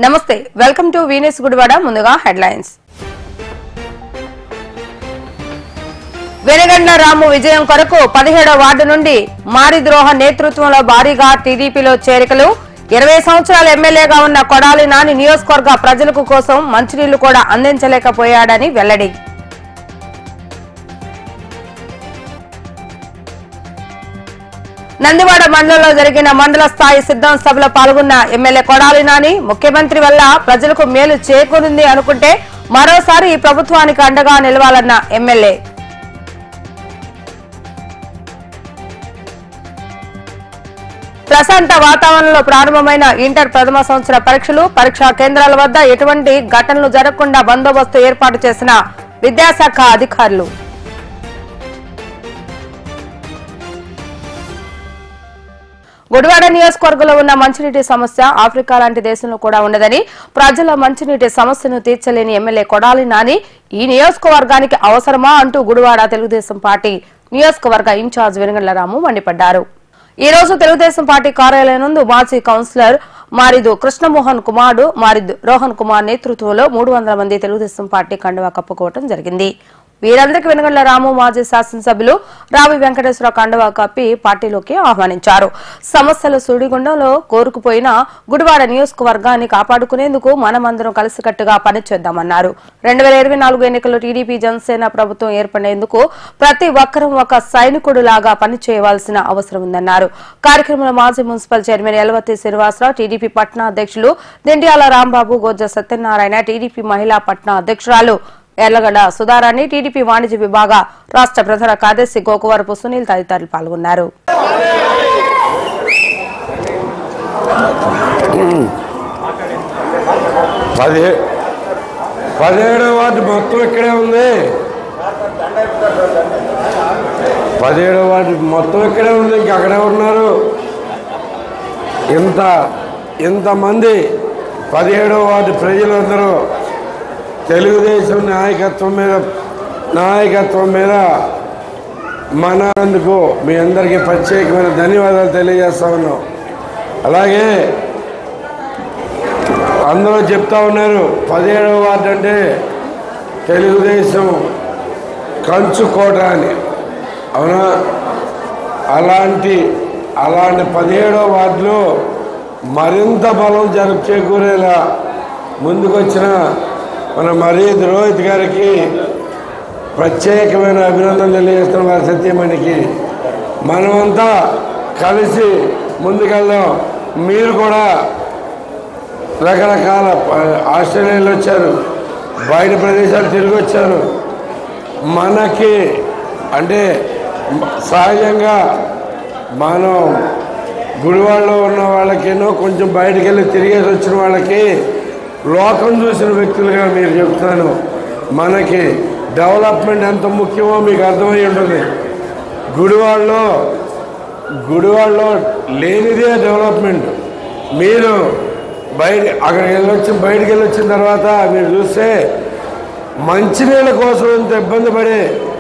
నమస్తే welcome to Venus Gudivada ముందుగా headlines Venagandla రాము విజయం కొరకు 17వ వార్డు నుండి మారిద్రోహ నేతృత్వంలో భారీగా టీడీపీలో చేరికలు 20 సంవత్సరాల ఎమ్మెల్యేగా ఉన్న కొడాలి నాని నియోజకవర్గ ప్రజలకు కోసం మంచినీళ్లు కూడా అందించలేకపోయాడని వెల్లడి నందివాడ మండలంలో జరిగిన మండల స్థాయి సిద్ధం సభలో పాల్గొన్న ఎమ్మెల్యే కొడాలి నాని ముఖ్యమంత్రి వల్ల ప్రజలకు మేలు చేకూరింది అనుకుంటే మరోసారి ఈ ప్రభుత్వానికి అండగా నిలవాలన్న ఎమ్మెల్యే ప్రశాంత వాతావరణంలో ప్రారంభమైన ఇంటర్ ప్రథమ సంవత్సర పరీక్షలు పరీక్షా కేంద్రాల వద్ద ఎటువంటి ఘటనలు జరగకుండా బందోబస్తు ఏర్పాటు చేసిన విద్యాశాఖ అధికారులు గుడివాడ నియోజకవర్గంలో ఉన్న మంచినీటి సమస్య ఆఫ్రికా లాంటి దేశంలో కూడా ఉండదని ప్రజల మంచినీటి సమస్యను తీర్చలేని ఎమ్మెల్యే కొడాలి నాని ఈ నియోజకవర్గానికి అవసరమా అంటూ గుడివాడ తెలుగుదేశం పార్టీ నియోజకవర్గ ఇన్ఛార్జ్ వెనగండ్ల రాము మండిపడ్డారు. ఈ రోజు తెలుగుదేశం పార్టీ కార్యాలయం నందు మాజీ కౌన్సిలర్ మారిదు కృష్ణమోహన్ కుమారుడు మారిదు రోహన్ కుమార్ నేతృత్వంలో 300 మంది తెలుగుదేశం పార్టీ కండువా కప్పుకోవడం జరిగింది. వీరందరికీ వెనగండ్ల రాము మాజీ శాసనసభ్యులు రావి వెంకటేశ్వర కండువా కప్పి పార్టీలోకి ఆహ్వానించారు. సమస్యల సుడిగుండంలో కోరుకుపోయిన గుడివాడ నియోజకవర్గాన్ని కాపాడుకునేందుకు మనమందరం కలిసికట్టుగా పనిచేద్దామన్నారు. 2024 ఎన్నికల్లో టీడీపీ జనసేన ప్రభుత్వం ఏర్పడేందుకు ప్రతి ఒక్కరూ ఒక సైనికుడిలాగా పనిచేయవలసిన అవసరం ఉందన్నారు. కార్యక్రమంలో మాజీ municipal chairman Elavarthi Srinivasa Rao, TDP పట్నా అధ్యక్షులు దెండియాల రాంబాబు, గోజ సత్యనారాయణ, టీడీపీ మహిళా పట్నా అధ్యక్షురాలు ఎర్లగడ్డ సుధారాణి, టీడీపీ వాణిజ్య విభాగ రాష్ట్ర ప్రధాన కార్యదర్శి గోకువరపు సునీల్ తదితరులు పాల్గొన్నారు. 17వ వార్డు మొత్తం ఇక్కడే ఉంది. 17వ వార్డు మొత్తం ఇక్కడే ఉంది. ఇంక అక్కడే ఉన్నారు. ఇంతమంది 17వ వార్డు ప్రజలందరూ తెలుగుదేశం నాయకత్వం మీద మనందుకు మీ అందరికీ ప్రత్యేకమైన ధన్యవాదాలు తెలియజేస్తా ఉన్నాం. అలాగే అందరూ చెప్తా ఉన్నారు 17వ వార్డు అంటే తెలుగుదేశం కంచుకోట అని. అవునా? అలాంటి 17వ వార్డులో మరింత బలం చేకూరేలా ముందుకొచ్చిన మన మరీద్ రోహిత్ గారికి ప్రత్యేకమైన అభినందనలు తెలియజేస్తున్న వారి సత్యమణికి. మనమంతా కలిసి ముందుకెళ్దాం. మీరు కూడా రకరకాల ఆస్ట్రేలియాలో వచ్చారు, బయట ప్రదేశాలు తిరిగి వచ్చారు. మనకి అంటే సహజంగా మనం గుడివాడలో ఉన్న వాళ్ళకేనో కొంచెం బయటకు వెళ్ళి తిరిగేసి వచ్చిన వాళ్ళకి లోకం చూసిన వ్యక్తులుగా మీరు చెప్తాను. మనకి డెవలప్మెంట్ ఎంత ముఖ్యమో మీకు అర్థమై ఉంటుంది. గుడివాడలో లేనిదే డెవలప్మెంట్. మీరు బయటికి వెళ్ళి వచ్చిన తర్వాత మీరు చూస్తే మంచినీళ్ళ కోసం ఇంత ఇబ్బంది పడే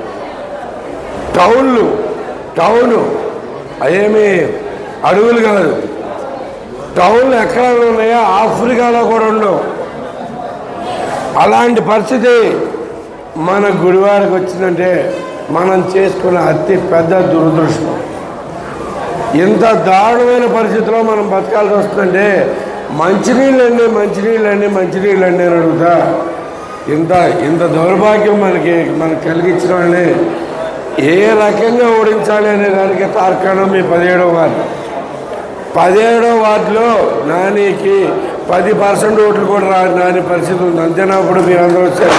టౌను అదేమి అడవులు కాదు. టౌన్లు ఎక్కడ ఉన్నాయో ఆఫ్రికాలో కూడా ఉండవు. అలాంటి పరిస్థితి మన గుడివాడకి వచ్చిందంటే మనం చేసుకున్న అతి పెద్ద దురదృష్టం. ఇంత దారుణమైన పరిస్థితిలో మనం బతకాల్సి వస్తుందంటే మంచినీళ్ళండి అని అడుగుతా. ఇంత దౌర్భాగ్యం మనకు కలిగించిన వాళ్ళని ఏ రకంగా ఓడించాలి అనే దానికి తార్కాణం మీ 17వ వార్డు. 17వ వార్డులో నానికి 10% ఓట్లు కూడా రాని పరిస్థితి ఉంది. అంతేనా? అప్పుడు మీరందరూ వచ్చారు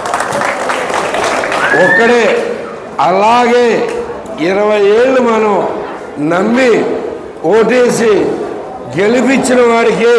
ఒక్కడే. అలాగే 20 ఏళ్ళు మనం నమ్మి ఓటేసి గెలిపించిన వాడికి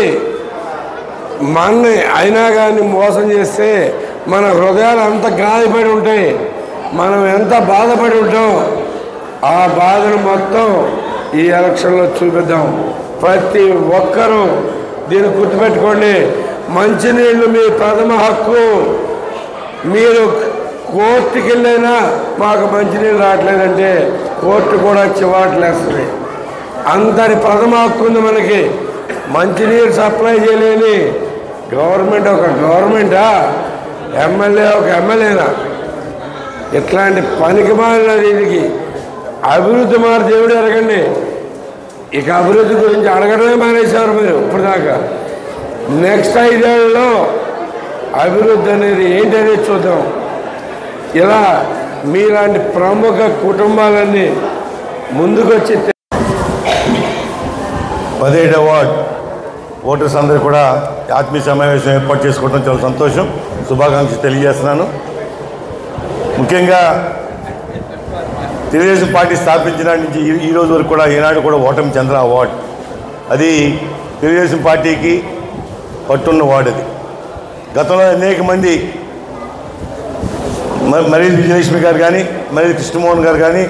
అయినా కానీ మోసం చేస్తే మన హృదయాలు అంత గాయపడి ఉంటాయి. మనం ఎంత బాధపడి ఉంటాం. ఆ బాధను మొత్తం ఈ ఎలక్షన్లో చూపిద్దాం. ప్రతి ఒక్కరూ దీన్ని గుర్తుపెట్టుకోండి. మంచినీళ్ళు మీ ప్రథమ హక్కు. మీరు కోర్టుకి వెళ్ళైనా మాకు మంచినీళ్ళు రావట్లేదంటే కోర్టు కూడా చివాట్లేస్తుంది. అంతటి ప్రథమ హక్కు ఉంది మనకి. మంచినీరు సప్లై చేయలేని గవర్నమెంట్ ఒక గవర్నమెంటా, ఎమ్మెల్యే ఒక ఎమ్మెల్యేనా? ఇట్లాంటి పనికిమాలిన దీనికి అభివృద్ధి మారి దేవుడు అడగండి. ఇక అభివృద్ధి గురించి అడగడమే మానేశారు మీరు ఇప్పటిదాకా. నెక్స్ట్ 5 ఏళ్లలో అభివృద్ధి అనేది ఏంటనేది చూద్దాం. ఇలా మీలాంటి ప్రముఖ కుటుంబాలన్నీ ముందుకొచ్చి 17వ వార్డ్ ఓటర్స్ అందరూ కూడా ఆత్మీయ సమావేశం ఏర్పాటు చేసుకోవడం చాలా సంతోషం, శుభాకాంక్షలు తెలియజేస్తున్నాను. ముఖ్యంగా తెలుగుదేశం పార్టీ స్థాపించిన నుంచి ఈ రోజు వరకు కూడా ఈనాడు కూడా ఓటమి చంద్ర వార్డ్, అది తెలుగుదేశం పార్టీకి పట్టున్న వార్డు. అది గతంలో అనేక మంది మరీ విజయలక్ష్మి గారు కానీ, మరీ కృష్ణమోహన్ గారు కానీ,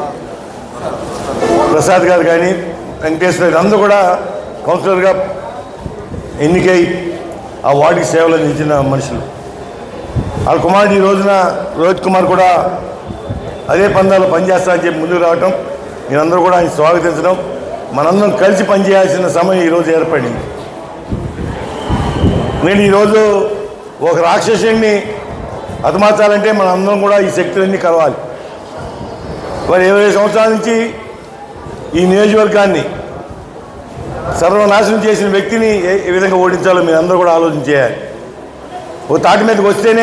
ప్రసాద్ గారు కానీ, వెంకటేశ్వర అందరూ కూడా కౌన్సిలర్గా ఎన్నికై ఆ వార్డుకి సేవలు అందించిన మనుషులు. వాళ్ళ కుమారుడు ఈ రోజున రోహిత్ కుమార్ కూడా అదే పందాలు పనిచేస్తారని చెప్పి ముందుకు రావటం, మీరందరూ కూడా ఆయన స్వాగతించడం, మనందరం కలిసి పనిచేయాల్సిన సమయం ఈరోజు ఏర్పడింది. నేను ఈరోజు ఒక రాక్షసుని హతమార్చాలంటే మనందరం కూడా ఈ శక్తులన్నీ కలవాలి. మరి 20 సంవత్సరాల నుంచి ఈ నియోజకవర్గాన్ని సర్వనాశనం చేసిన వ్యక్తిని ఏ విధంగా ఓడించాలో మీరు అందరూ కూడా ఆలోచన చేయాలి. ఓ తాటి మీదకి వస్తేనే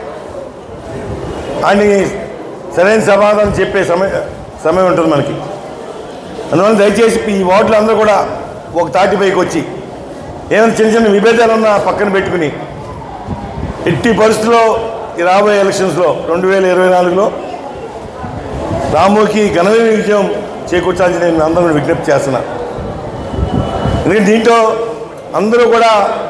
అని సరైన సమాధానం చెప్పే సమయం ఉంటుంది మనకి. అందువల్ల దయచేసి ఈ వార్డులు అందరూ కూడా ఒక తాటిపైకి వచ్చి ఏమైనా చిన్న చిన్న విభేదాలు ఉన్నా పక్కన పెట్టుకుని ఎట్టి పరిస్థితుల్లో ఈ రాబోయే ఎలక్షన్స్లో 2024లో రాముకి ఘనమైన విజయం చేకూర్చాల్సి నేను అందరూ విజ్ఞప్తి చేస్తున్నా. ఎందుకంటే దీంట్లో అందరూ కూడా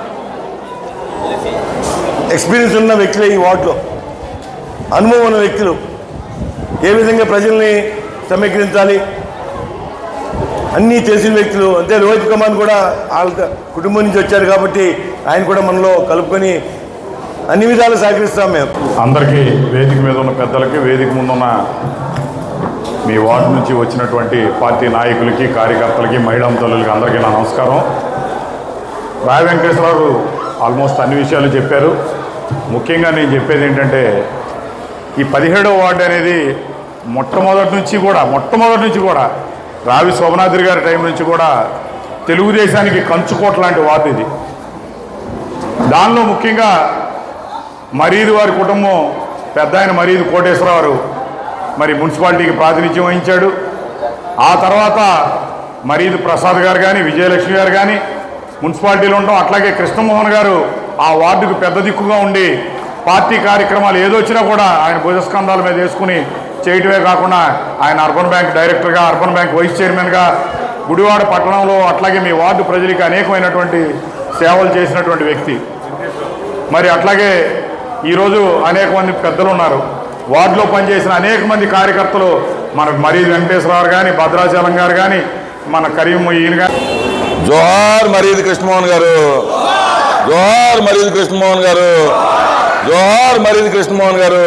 ఎక్స్పీరియన్స్ ఉన్న వ్యక్తులే, ఈ వార్డులో అనుభవం ఉన్న వ్యక్తులు, ఏ విధంగా ప్రజల్ని సమీకరించాలి అన్నీ తెలిసిన వ్యక్తులు. అంతే రోహిత్ కుమార్ కూడా వాళ్ళ కుటుంబం నుంచి వచ్చారు కాబట్టి ఆయన కూడా మనలో కలుపుకొని అన్ని విధాలు సహకరిస్తాం. మేము అందరికీ, వేదిక మీద ఉన్న పెద్దలకి, వేదిక ముందున్న మీ వార్డు నుంచి వచ్చినటువంటి పార్టీ నాయకులకి, కార్యకర్తలకి, మహిళా తల్లులకి అందరికీ నా నమస్కారం. రాయ వెంకటేశ్వరరావు ఆల్మోస్ట్ అన్ని విషయాలు చెప్పారు. ముఖ్యంగా నేను చెప్పేది ఏంటంటే, ఈ 17వ వార్డు అనేది మొట్టమొదటి నుంచి కూడా రావి శోభనాద్రి గారి టైం నుంచి కూడా తెలుగుదేశానికి కంచుకోట లాంటి వార్డు ఇది. దానిలో ముఖ్యంగా మరీదు వారి కుటుంబం, పెద్ద ఆయన మరీదు కోటేశ్వరరావు మరి మున్సిపాలిటీకి ప్రాతినిధ్యం వహించాడు. ఆ తర్వాత మరీదు ప్రసాద్ గారు కానీ, విజయలక్ష్మి గారు కానీ మున్సిపాలిటీలో ఉండడం, అట్లాగే కృష్ణమోహన్ గారు ఆ వార్డుకు పెద్ద దిక్కుగా ఉండి పార్టీ కార్యక్రమాలు ఏదొచ్చినా కూడా ఆయన భుజస్కంధాల మీద వేసుకుని చేయటమే కాకుండా ఆయన అర్బన్ బ్యాంక్ డైరెక్టర్గా, అర్బన్ బ్యాంక్ వైస్ చైర్మన్గా గుడివాడ పట్టణంలో అట్లాగే మీ వార్డు ప్రజలకి అనేకమైనటువంటి సేవలు చేసినటువంటి వ్యక్తి. మరి అట్లాగే ఈరోజు అనేక మంది పెద్దలు ఉన్నారు, వార్డులో పనిచేసిన అనేక మంది కార్యకర్తలు, మనకు మరీ వెంకటేశ్వరరావు కానీ, భద్రాచలం గారు కానీ, మన కరీం ఈయన కానీ. జోహార్ మరీది కృష్ణమోహన్ గారు, జోహార్ మరీది కృష్ణమోహన్ గారు, జోహార్ మరీది కృష్ణమోహన్ గారు.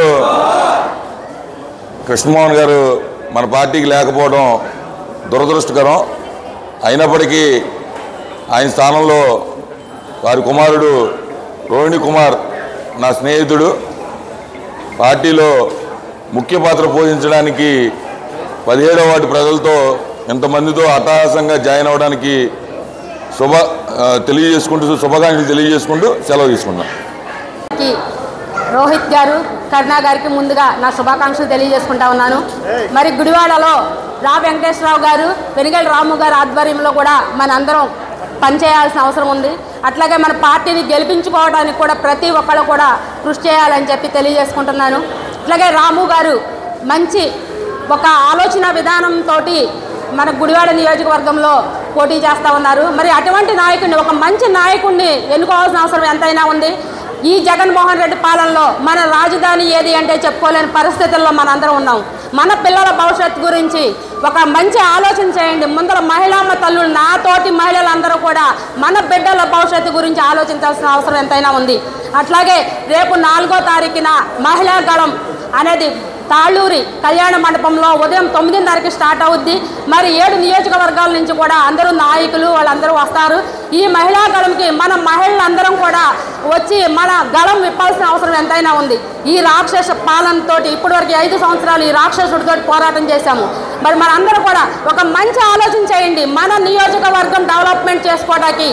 కృష్ణమోహన్ గారు మన పార్టీకి లేకపోవడం దురదృష్టకరం. అయినప్పటికీ ఆయన స్థానంలో వారి కుమారుడు రోహిణి కుమార్ నా స్నేహితుడు, పార్టీలో ముఖ్య పాత్ర పోషించడానికి 17వ వార్డు ప్రజలతో ఇంతమందితో అట్టహాసంగా జాయిన్ అవ్వడానికి శుభాకాంక్షలు తెలియజేసుకుంటూ సెలవు తీసుకున్నాం. రోహిత్ గారు, కరుణా గారికి ముందుగా నా శుభాకాంక్షలు తెలియజేసుకుంటా ఉన్నాను. మరి గుడివాడలో రా వెంకటేశ్వరరావు గారు, వెనుగల రాము గారు ఆధ్వర్యంలో కూడా మన అందరం పనిచేయాల్సిన అవసరం ఉంది. అట్లాగే మన పార్టీని గెలిపించుకోవడానికి కూడా ప్రతి ఒక్కరు కూడా కృషి చేయాలని చెప్పి తెలియజేసుకుంటున్నాను. అట్లాగే రాము గారు మంచి ఒక ఆలోచన విధానంతో మన గుడివాడ నియోజకవర్గంలో పోటీ చేస్తూ ఉన్నారు. మరి అటువంటి నాయకుడిని, ఒక మంచి నాయకుడిని ఎన్నుకోవాల్సిన అవసరం ఎంతైనా ఉంది. ఈ జగన్మోహన్ రెడ్డి పాలనలో మన రాజధాని ఏది అంటే చెప్పుకోలేని పరిస్థితుల్లో మనందరం ఉన్నాం. మన పిల్లల భవిష్యత్తు గురించి ఒక మంచి ఆలోచన చేయండి. ముందర మహిళామ్మ తల్లులు, నాతోటి మహిళలందరూ కూడా మన బిడ్డల భవిష్యత్తు గురించి ఆలోచించాల్సిన అవసరం ఎంతైనా ఉంది. అట్లాగే రేపు 4వ తారీఖున మహిళా గళం అనేది తాళ్ళూరి కళ్యాణ మండపంలో ఉదయం 9:30కి స్టార్ట్ అవుద్ది. మరి 7 నియోజకవర్గాల నుంచి కూడా అందరూ నాయకులు వాళ్ళందరూ వస్తారు. ఈ మహిళా గళంకి మన మహిళలందరం కూడా వచ్చి మన గళం విప్పాల్సిన అవసరం ఎంతైనా ఉంది. ఈ రాక్షస పాలనతో ఇప్పటివరకు 5 సంవత్సరాలు ఈ రాక్షసుడితో పోరాటం చేశాము. మరి మనందరూ కూడా ఒక మంచి ఆలోచన చేయండి. మన నియోజకవర్గం డెవలప్మెంట్ చేసుకోవడానికి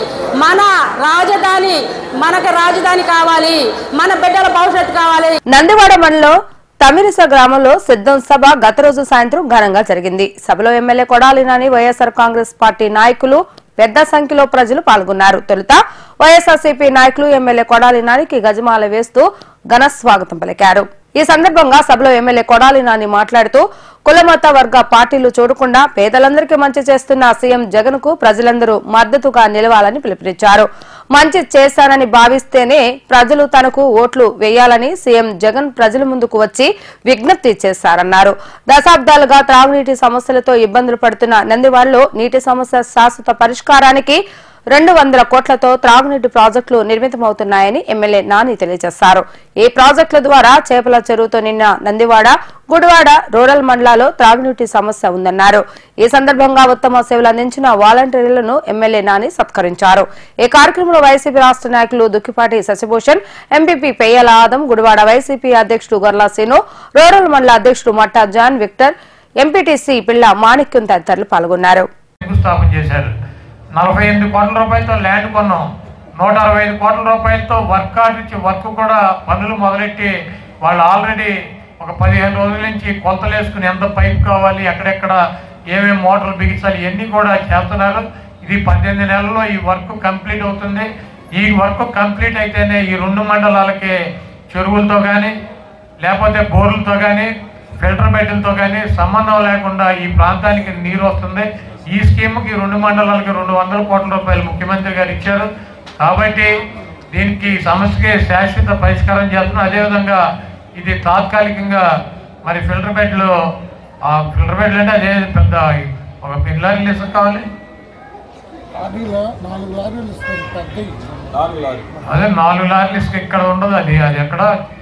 మనకి రాజధాని కావాలి, మన బిడ్డల భవిష్యత్తు కావాలి. నందివాడ మండలం తమిరిస గ్రామంలో సిద్ధం సభ గత రోజు సాయంత్రం ఘనంగా జరిగింది. సభలో MLA Kodali Nani, YSR congress party నాయకులు పెద్ద సంఖ్యలో ప్రజలు పాల్గొన్నారు. తొలుత వైఎస్ఆర్సీపీ నాయకులు ఎమ్మెల్యే కొడాలి నానికి గజమాల వేస్తూ ఘన స్వాగతం పలికారు. ఈ సందర్భంగా సభలో ఎమ్మెల్యే కొడాలి నాని మాట్లాడుతూ కులమత వర్గ పార్టీలు చూడకుండా పేదలందరికీ మంచి చేస్తున్న సీఎం జగన్ కు ప్రజలందరూ మద్దతుగా నిలవాలని పిలుపునిచ్చారు. మంచి చేశానని భావిస్తేనే ప్రజలు తనకు ఓట్లు వేయాలని సీఎం జగన్ ప్రజల ముందుకు వచ్చి విజ్ఞప్తి చేశారన్నారు. దశాబ్దాలుగా త్రాగునీటి సమస్యలతో ఇబ్బందులు పడుతున్న నందివాడలో నీటి సమస్య శాశ్వత పరిష్కారానికి 200 కోట్లతో త్రాగునీటి ప్రాజెక్టులు నిర్మితమవుతున్నాయని ఎమ్మెల్యే నాని తెలియజేశారు. ఈ ప్రాజెక్టుల ద్వారా చేపల చెరువుతో నిన్న నందివాడ, గుడివాడ రూరల్ మండలాల్లో త్రాగునీటి సమస్య ఉందన్నారు. ఈ సందర్భంగా ఉత్తమ సేవలు అందించిన వాలంటీర్లను ఎమ్మెల్యే నాని సత్కరించారు. ఈ కార్యక్రమంలో వైసీపీ రాష్ట్ర నాయకులు దుక్కిపాటి శశిభూషణ్, ఎంపీపీ పెయ్యల ఆదం, గుడివాడ వైసీపీ అధ్యక్షుడు గొర్లా సీను, రూరల్ మండల అధ్యక్షుడు మట్టా జాన్ విక్టర్, ఎంపీటీసీ పిల్ల మాణిక్యం తదితరులు పాల్గొన్నారు. 48 కోట్ల రూపాయలతో ల్యాండ్ కొన్నాం. 165 కోట్ల రూపాయలతో వర్క్ ఆర్డర్ ఇచ్చి వర్క్ కూడా పనులు మొదలెట్టి వాళ్ళు ఆల్రెడీ ఒక 15 రోజుల నుంచి కొలతలు వేసుకుని ఎంత పైప్ కావాలి, ఎక్కడెక్కడ ఏమేమి మోటార్లు బిగించాలి ఇవన్నీ కూడా చేస్తున్నారు. ఇది 18 నెలల్లో ఈ వర్క్ కంప్లీట్ అవుతుంది. ఈ వర్క్ కంప్లీట్ అయితేనే ఈ 2 మండలాలకి చెరువులతో కానీ లేకపోతే బోర్లతో కానీ ఫిల్టర్ బెడ్లతో కానీ సంబంధం లేకుండా ఈ ప్రాంతానికి నీరు వస్తుంది. ఈ స్కీమ్కి 2 మండలాలకి 200 కోట్ల రూపాయలు ముఖ్యమంత్రి గారు ఇచ్చారు. కాబట్టి దీనికి సమస్యకి శాశ్వత పరిష్కారం చేస్తున్నాం. అదేవిధంగా ఇది తాత్కాలికంగా మరి ఫిల్టర్ బెడ్లు అంటే అదే పెద్ద ఒక పిల్లర్లు ఇసుక కావాలి, అదే 4 లారీలు ఇసుక ఇక్కడ ఉండదు. అది ఎక్కడ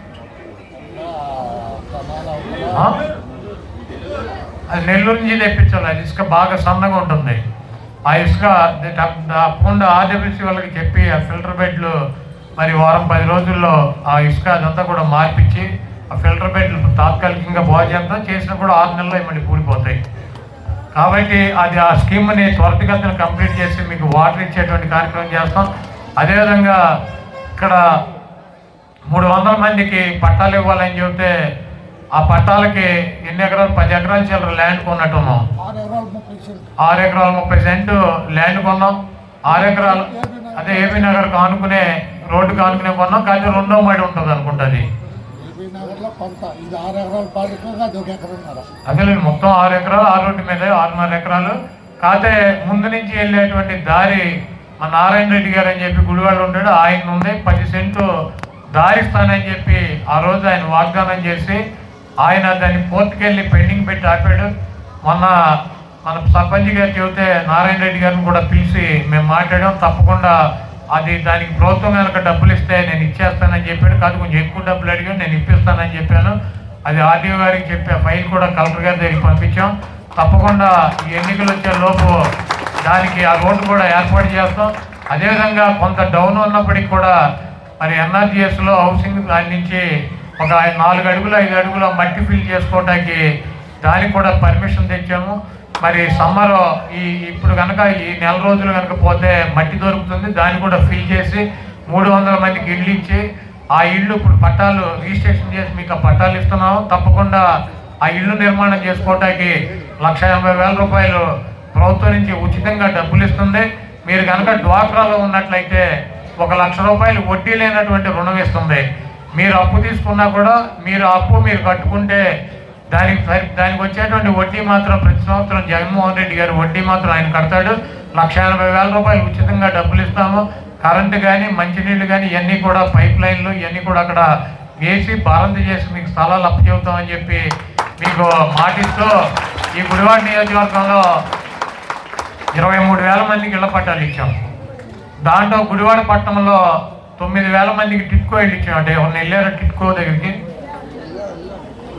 అది నెల్లూరు నుంచి తెప్పించాలి. అది ఇసుక బాగా సన్నగా ఉంటుంది. ఆ ఇసుక తప్పకుండా ఆర్డబ్ల్యూసీ వాళ్ళకి చెప్పి ఆ ఫిల్టర్ బెడ్లు మరి వారం 10 రోజుల్లో ఆ ఇసుక అదంతా కూడా మార్పించి ఆ ఫిల్టర్ బెడ్లు తాత్కాలికంగా బాగు చేద్దాం. చేసినా కూడా 6 నెలల్లో మళ్ళీ కూలిపోతాయి. కాబట్టి అది ఆ స్కీమ్ని త్వరితగతిన కంప్లీట్ చేసి మీకు వాటర్ ఇచ్చేటువంటి కార్యక్రమం చేస్తాం. అదేవిధంగా ఇక్కడ 300 మందికి పట్టాలు ఇవ్వాలని చెబితే ఆ పట్టాలకి ఎన్ని ఎకరాలు 10 ఎకరాల చిల్లర ల్యాండ్ కొన్నట్టున్నాం. 6 ఎకరాలు 30 సెంటు ల్యాండ్ కొన్నాం. 6 ఎకరాలు అదే ఏపీ నగర్ కానుకునే రోడ్డు కానుకునే కొన్నాం. కానీ 2వ మడి ఉంటుంది అనుకుంటుంది. అదే మొత్తం 6 ఎకరాలు 6 రోడ్డు మీద 6.5 ఎకరాలు. కాకపోతే ముందు నుంచి వెళ్ళేటువంటి దారి మా నారాయణ రెడ్డి గారు అని చెప్పి గుడివాళ్ళు ఉంటాడు, ఆయన ఉంది 10 సెంటు దారి ఇస్తానని చెప్పి ఆ రోజు ఆయన వాగ్దానం చేసి ఆయన దాన్ని కోర్టుకెళ్ళి పెండింగ్ పెట్టి ఆపాడు. మన సర్పంచ్ గారు చెబితే నారాయణ రెడ్డి గారిని కూడా పిలిచి మేము మాట్లాడాం. తప్పకుండా అది దానికి ప్రభుత్వం కనుక డబ్బులు ఇస్తే నేను ఇచ్చేస్తానని చెప్పాడు. కాదు కొంచెం ఎక్కువ డబ్బులు అడిగాను, నేను ఇప్పిస్తానని చెప్పాను. అది ఆర్డీఓ గారికి చెప్పి ఆ ఫైల్ కూడా కలెక్టర్ గారి దగ్గరికి పంపించాం. తప్పకుండా ఈ ఎన్నికలు వచ్చే లోపు దానికి ఆ రోడ్డు కూడా ఏర్పాటు చేస్తాం. అదేవిధంగా కొంత డౌన్ ఉన్నప్పటికీ కూడా మరి ఎన్ఆర్జీఎస్లో హౌసింగ్ దాని నుంచి ఒక 4 అడుగులు 5 అడుగుల మట్టి ఫిల్ చేసుకోవడానికి దానికి కూడా పర్మిషన్ తెచ్చాము. మరి సమ్మర్ ఇప్పుడు కనుక ఈ నెల రోజులు కనుక పోతే మట్టి దొరుకుతుంది. దాన్ని కూడా ఫిల్ చేసి 300 మందికి ఇళ్ళు ఇచ్చి ఆ ఇళ్ళు ఇప్పుడు పట్టాలు రిజిస్ట్రేషన్ చేసి మీకు ఆ పట్టాలు ఇస్తున్నాము. తప్పకుండా ఆ ఇళ్ళు నిర్మాణం చేసుకోవడానికి 1,80,000 రూపాయలు ప్రభుత్వం నుంచి ఉచితంగా డబ్బులు ఇస్తుంది. మీరు కనుక డ్వాక్రాలో ఉన్నట్లయితే 1,00,000 రూపాయలు వడ్డీ లేనటువంటి రుణం ఇస్తుంది. మీరు అప్పు తీసుకున్నా కూడా మీరు అప్పు మీరు కట్టుకుంటే దానికి వచ్చేటువంటి వడ్డీ మాత్రం ప్రతి సంవత్సరం జగన్మోహన్ రెడ్డి గారు వడ్డీ మాత్రం ఆయన కడతాడు. 1,80,000 రూపాయలు ఉచితంగా డబ్బులు ఇస్తాము. కరెంటు కానీ మంచినీళ్ళు కానీ ఇవన్నీ కూడా పైప్ లైన్లు ఇవన్నీ కూడా అక్కడ వేసి బారంతి చేసి మీకు స్థలాలు అప్పు చెబుతామని చెప్పి మీకు మాటిస్తూ ఈ గుడివాడ నియోజకవర్గంలో 23,000 మందికి ఇళ్ల పట్టాలు ఇచ్చాం. దాంట్లో గుడివాడ పట్టణంలో 9,000 మందికి టిట్కో ఇళ్ళు ఇచ్చాం. అంటే ఎవరిని వెళ్ళారు టిట్కో దగ్గరికి?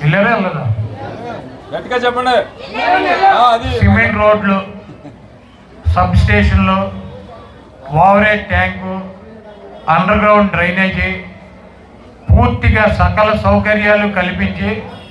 వెళ్ళారా వెళ్ళదా? గట్టిగా చెప్పండి. సిమెంట్ రోడ్లు, సబ్ స్టేషన్లు, overhead tank, under ground drainage, పూర్తిగా సకల సౌకర్యాలు కల్పించి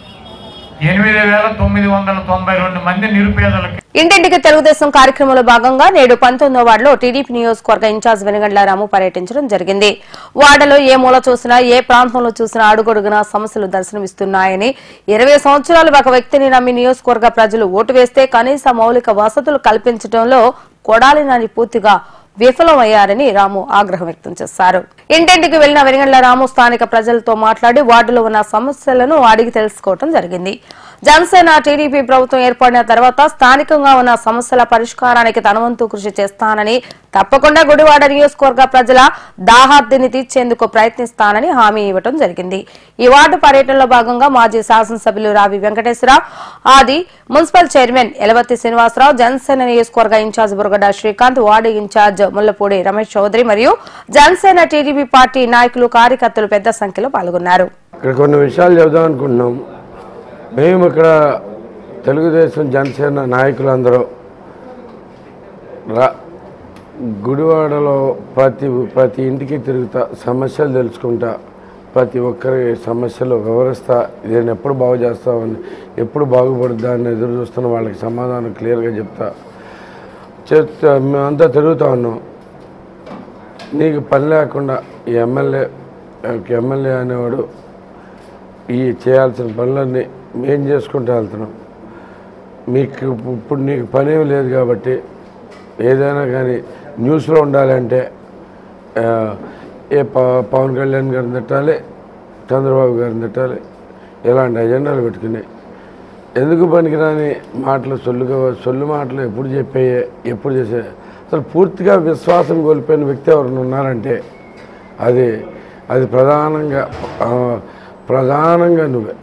8,992 మంది నిరుపేదలకి ఇంటింటికి తెలుగుదేశం కార్యక్రమంలో భాగంగా నేడు 19వ వార్డులో టీడీపీ నియోజకవర్గ ఇన్ఛార్జ్ వెనుగండ్ల రాము పర్యటించడం జరిగింది. వార్డులో ఏ మూల చూసినా, ఏ ప్రాంతంలో చూసినా అడుగడుగునా సమస్యలు దర్శనమిస్తున్నాయని, 20 సంవత్సరాలు ఒక వ్యక్తిని నమ్మి నియోజకవర్గ ప్రజలు ఓటు వేస్తే కనీస మౌలిక వసతులు కల్పించడంలో కొడాలి నాని పూర్తిగా విఫలమయ్యారని రాము ఆగ్రహం వ్యక్తం చేశారు. ఇంటింటికి వెళ్లిన వెనుగండ్ల రాము స్థానిక ప్రజలతో మాట్లాడి వార్డులో ఉన్న సమస్యలను అడిగి తెలుసుకోవడం జరిగింది. జనసేన టీడీపీ ప్రభుత్వం ఏర్పడిన తర్వాత స్థానికంగా ఉన్న సమస్యల పరిష్కారానికి తన వంతు కృషి చేస్తానని, తప్పకుండా గుడివాడ నియోజకవర్గ ప్రజల దాహార్తిని తీర్చేందుకు ప్రయత్నిస్తానని హామీ ఇవ్వడం జరిగింది. ఈ వార్డు పర్యటనలో భాగంగా మాజీ శాసనసభ్యులు రావి వెంకటేశ్వరరావు, ఆది మున్సిపల్ చైర్మన్ ఎలవర్తి శ్రీనివాసరావు, జనసేన నియోజకవర్గ incharge Buragadda Srikanth, ward incharge Mullapudi Ramesh Chowdary మరియు జనసేన టీడీపీ పార్టీ నాయకులు, కార్యకర్తలు పెద్ద సంఖ్యలో పాల్గొన్నారు. ఇక్కడ కొన్ని విషయాలు చెబుదాం అనుకుంటున్నాం. మేము ఇక్కడ తెలుగుదేశం జనసేన నాయకులందరూ గుడివాడలో ప్రతి ఇంటికి తిరుగుతా, సమస్యలు తెలుసుకుంటా, ప్రతి ఒక్కరి సమస్యలు వివరిస్తా, నేను ఎప్పుడు బాగు చేస్తామని, ఎప్పుడు బాగుపడుద్దా అని ఎదురు చూస్తున్న వాళ్ళకి సమాధానం క్లియర్గా చెప్తా. మేమంతా తిరుగుతూ ఉన్నాం. నీకు పని లేకుండా ఈ ఎమ్మెల్యే అనేవాడు ఈ చేయాల్సిన పనులన్నీ మేం చేసుకుంటూ వెళ్తున్నాం. మీకు ఇప్పుడు నీకు పని లేదు కాబట్టి ఏదైనా కానీ న్యూస్లో ఉండాలంటే పవన్ కళ్యాణ్ గారిని తిట్టాలి, చంద్రబాబు గారిని తిట్టాలి, ఇలాంటి అజెండాలు పెట్టుకుని ఎందుకు పనికిరాని మాటలు, సొల్లు మాటలు ఎప్పుడు చెప్పాయే, ఎప్పుడు చేసే, అసలు పూర్తిగా విశ్వాసం కోల్పోయిన వ్యక్తి ఎవరైనా ఉన్నారంటే అది ప్రధానంగా నువ్వే.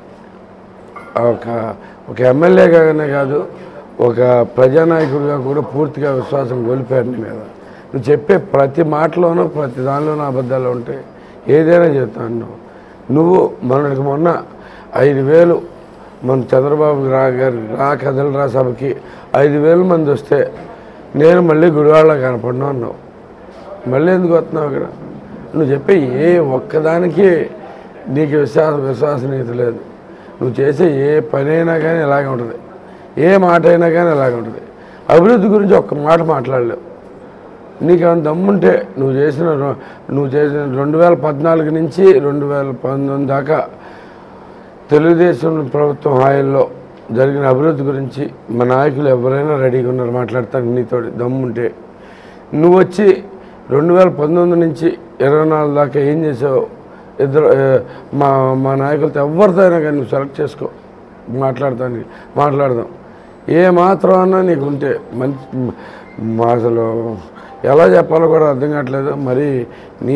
ఒక ఎమ్మెల్యేగానే కాదు, ఒక ప్రజానాయకుడిగా కూడా పూర్తిగా విశ్వాసం కోల్పోయారు నీ మీద. నువ్వు చెప్పే ప్రతి మాటలోనూ, ప్రతి దానిలోనూ అబద్ధాలు ఉంటాయి. ఏదైనా చెప్తాను. నువ్వు మొన్న 5,000 మన చంద్రబాబు గారు కథలు రా సభకి 5,000 మంది వస్తే నేను మళ్ళీ గుడివాడలో కనపడినా అన్నావు. మళ్ళీ ఎందుకు వస్తున్నావు అక్కడ? నువ్వు చెప్పే ఏ ఒక్కదానికి నీకు విశ్వసనీయత లేదు. నువ్వు చేసే ఏ పని అయినా కానీ ఇలాగే ఉంటుంది, ఏ మాట అయినా కానీ ఇలాగే ఉంటుంది. అభివృద్ధి గురించి ఒక్క మాట మాట్లాడలేవు. నీకు ఏమైనా దమ్ముంటే నువ్వు చేసిన 2014 నుంచి 2019 దాకా తెలుగుదేశం ప్రభుత్వం హాయిల్లో జరిగిన అభివృద్ధి గురించి మా నాయకులు ఎవరైనా రెడీగా ఉన్నారు మాట్లాడతాను నీతో దమ్ముంటే. నువ్వు వచ్చి 2019 నుంచి 24 దాకా ఏం చేసావు? మా నాయకులతో ఎవరితో అయినా కానీ నువ్వు సెలెక్ట్ చేసుకో, మాట్లాడదాం. ఏ మాత్రం అన్నా నీకు ఉంటే మంచి, అసలు ఎలా చెప్పాలో కూడా అర్థం కావట్లేదు. మరి నీ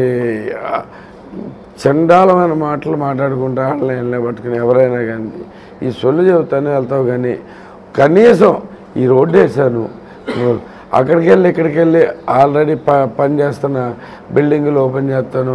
చండాలమైన మాటలు మాట్లాడుకుంటా ఆన్లైన్లో పట్టుకుని ఎవరైనా కానీ ఈ సొల్లు చెబుతానే వెళ్తావు. కానీ కనీసం ఈ రోడ్డు వేసాను, అక్కడికి వెళ్ళి ఇక్కడికి వెళ్ళి ఆల్రెడీ పని చేస్తున్న బిల్డింగులు ఓపెన్ చేస్తాను,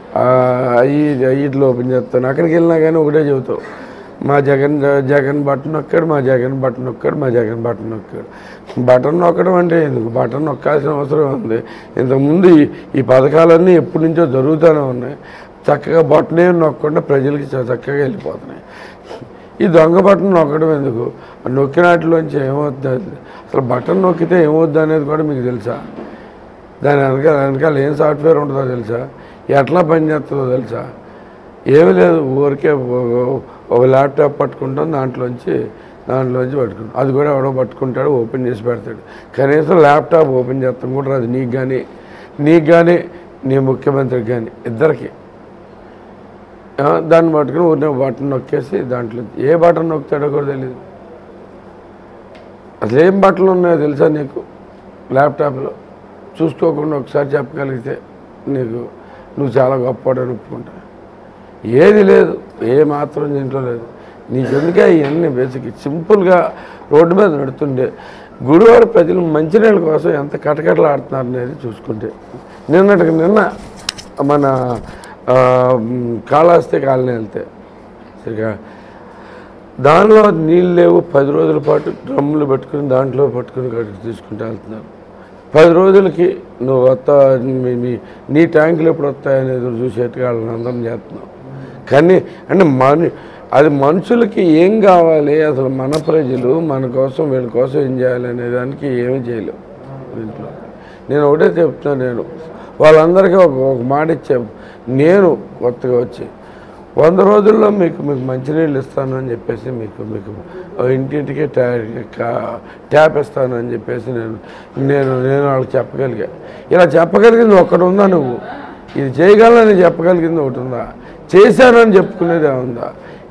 ఇట్లు ఓపెన్ చేస్తాను, అక్కడికి వెళ్ళినా కానీ ఒకటే చెబుతావు, మా జగన్ బటన్ నొక్కాడు, మా జగన్ బటన్ నొక్కాడు, మా జగన్ బటన్ నొక్కాడు. బటన్ నొక్కడం అంటే ఎందుకు? బటన్ నొక్కాల్సిన అవసరం ఉంది. ఇంతకుముందు ఈ పథకాలన్నీ ఎప్పటి నుంచో జరుగుతూనే ఉన్నాయి. చక్కగా బటనే నొక్కకుండా ప్రజలకి చక్కగా వెళ్ళిపోతున్నాయి. ఈ దొంగ బటన్ నొక్కడం ఎందుకు? నొక్కినట్లోంచి ఏమవుతుంది? అసలు బటన్ నొక్కితే ఏమవుద్ది అనేది కూడా మీకు తెలుసా? దాని వెనకాల ఏం సాఫ్ట్వేర్ ఉంటుందో తెలుసా? ఎట్లా పనిచేస్తుందో తెలుసా? ఏమీ లేదు. ఊరికే ఒక ల్యాప్టాప్ పట్టుకుంటాం, దాంట్లోంచి పట్టుకుంటాం. అది కూడా ఎవడో పట్టుకుంటాడు, ఓపెన్ చేసి పెడతాడు. కనీసం ల్యాప్టాప్ ఓపెన్ చేస్తాం కూడా రాదు నీకు కానీ నీ ముఖ్యమంత్రికి కానీ ఇద్దరికి. దాన్ని పట్టుకుని ఊరినే బటన్ నొక్కేసి దాంట్లో ఏ బటన్ నొక్కుతాడో కూడా తెలియదు. అసలు ఏం బటన్లు ఉన్నాయో తెలుసా నీకు? ల్యాప్టాప్లో చూసుకోకుండా ఒకసారి చెప్పగలిగితే నువ్వు చాలా గొప్పవాడని ఒప్పుకుంటా. ఏది లేదు, ఏ మాత్రం దీంట్లో లేదు. నీకెందుకే ఇవన్నీ బేసిక్ సింపుల్గా రోడ్డు మీద నడుతుండే గుడివాడ ప్రజలు మంచినీళ్ళ కోసం ఎంత కటకటలాడుతున్నారు అనేది చూసుకుంటే నిన్న మన కాళహస్తి కాలనీ వెళ్తే సరిగా దానిలో నీళ్ళు లేవు, 10 రోజుల పాటు డ్రమ్ములు పెట్టుకుని దాంట్లో పట్టుకుని కడిగి తీసుకుంటూ వెళ్తున్నారు. 10 రోజులకి నువ్వు వస్తా నీ ట్యాంకులు ఎప్పుడు వస్తాయని ఎదురు చూసేట్టుగా వాళ్ళని అందరం చేస్తున్నావు. కానీ అంటే అది మనుషులకి ఏం కావాలి, అసలు మన ప్రజలు మన కోసం వీళ్ళ కోసం ఏం చేయాలి అనే దానికి ఏమీ చేయలేవు దీంట్లో. నేను ఒకటే చెప్తున్నాను, నేను వాళ్ళందరికీ ఒక మాట ఇచ్చాను. నేను కొత్తగా వచ్చి 100 రోజుల్లో మీకు మంచినీళ్ళు ఇస్తాను అని చెప్పేసి మీకు ఇంటింటికి ట్యాప్ ఇస్తాను అని చెప్పేసి నేను వాళ్ళకి చెప్పగలిగా. ఇలా చెప్పగలిగింది ఒకటి ఉందా? నువ్వు ఇది చేయగలనని చెప్పగలిగింది ఒకటి ఉందా? చేశానని చెప్పుకునేదే ఉందా?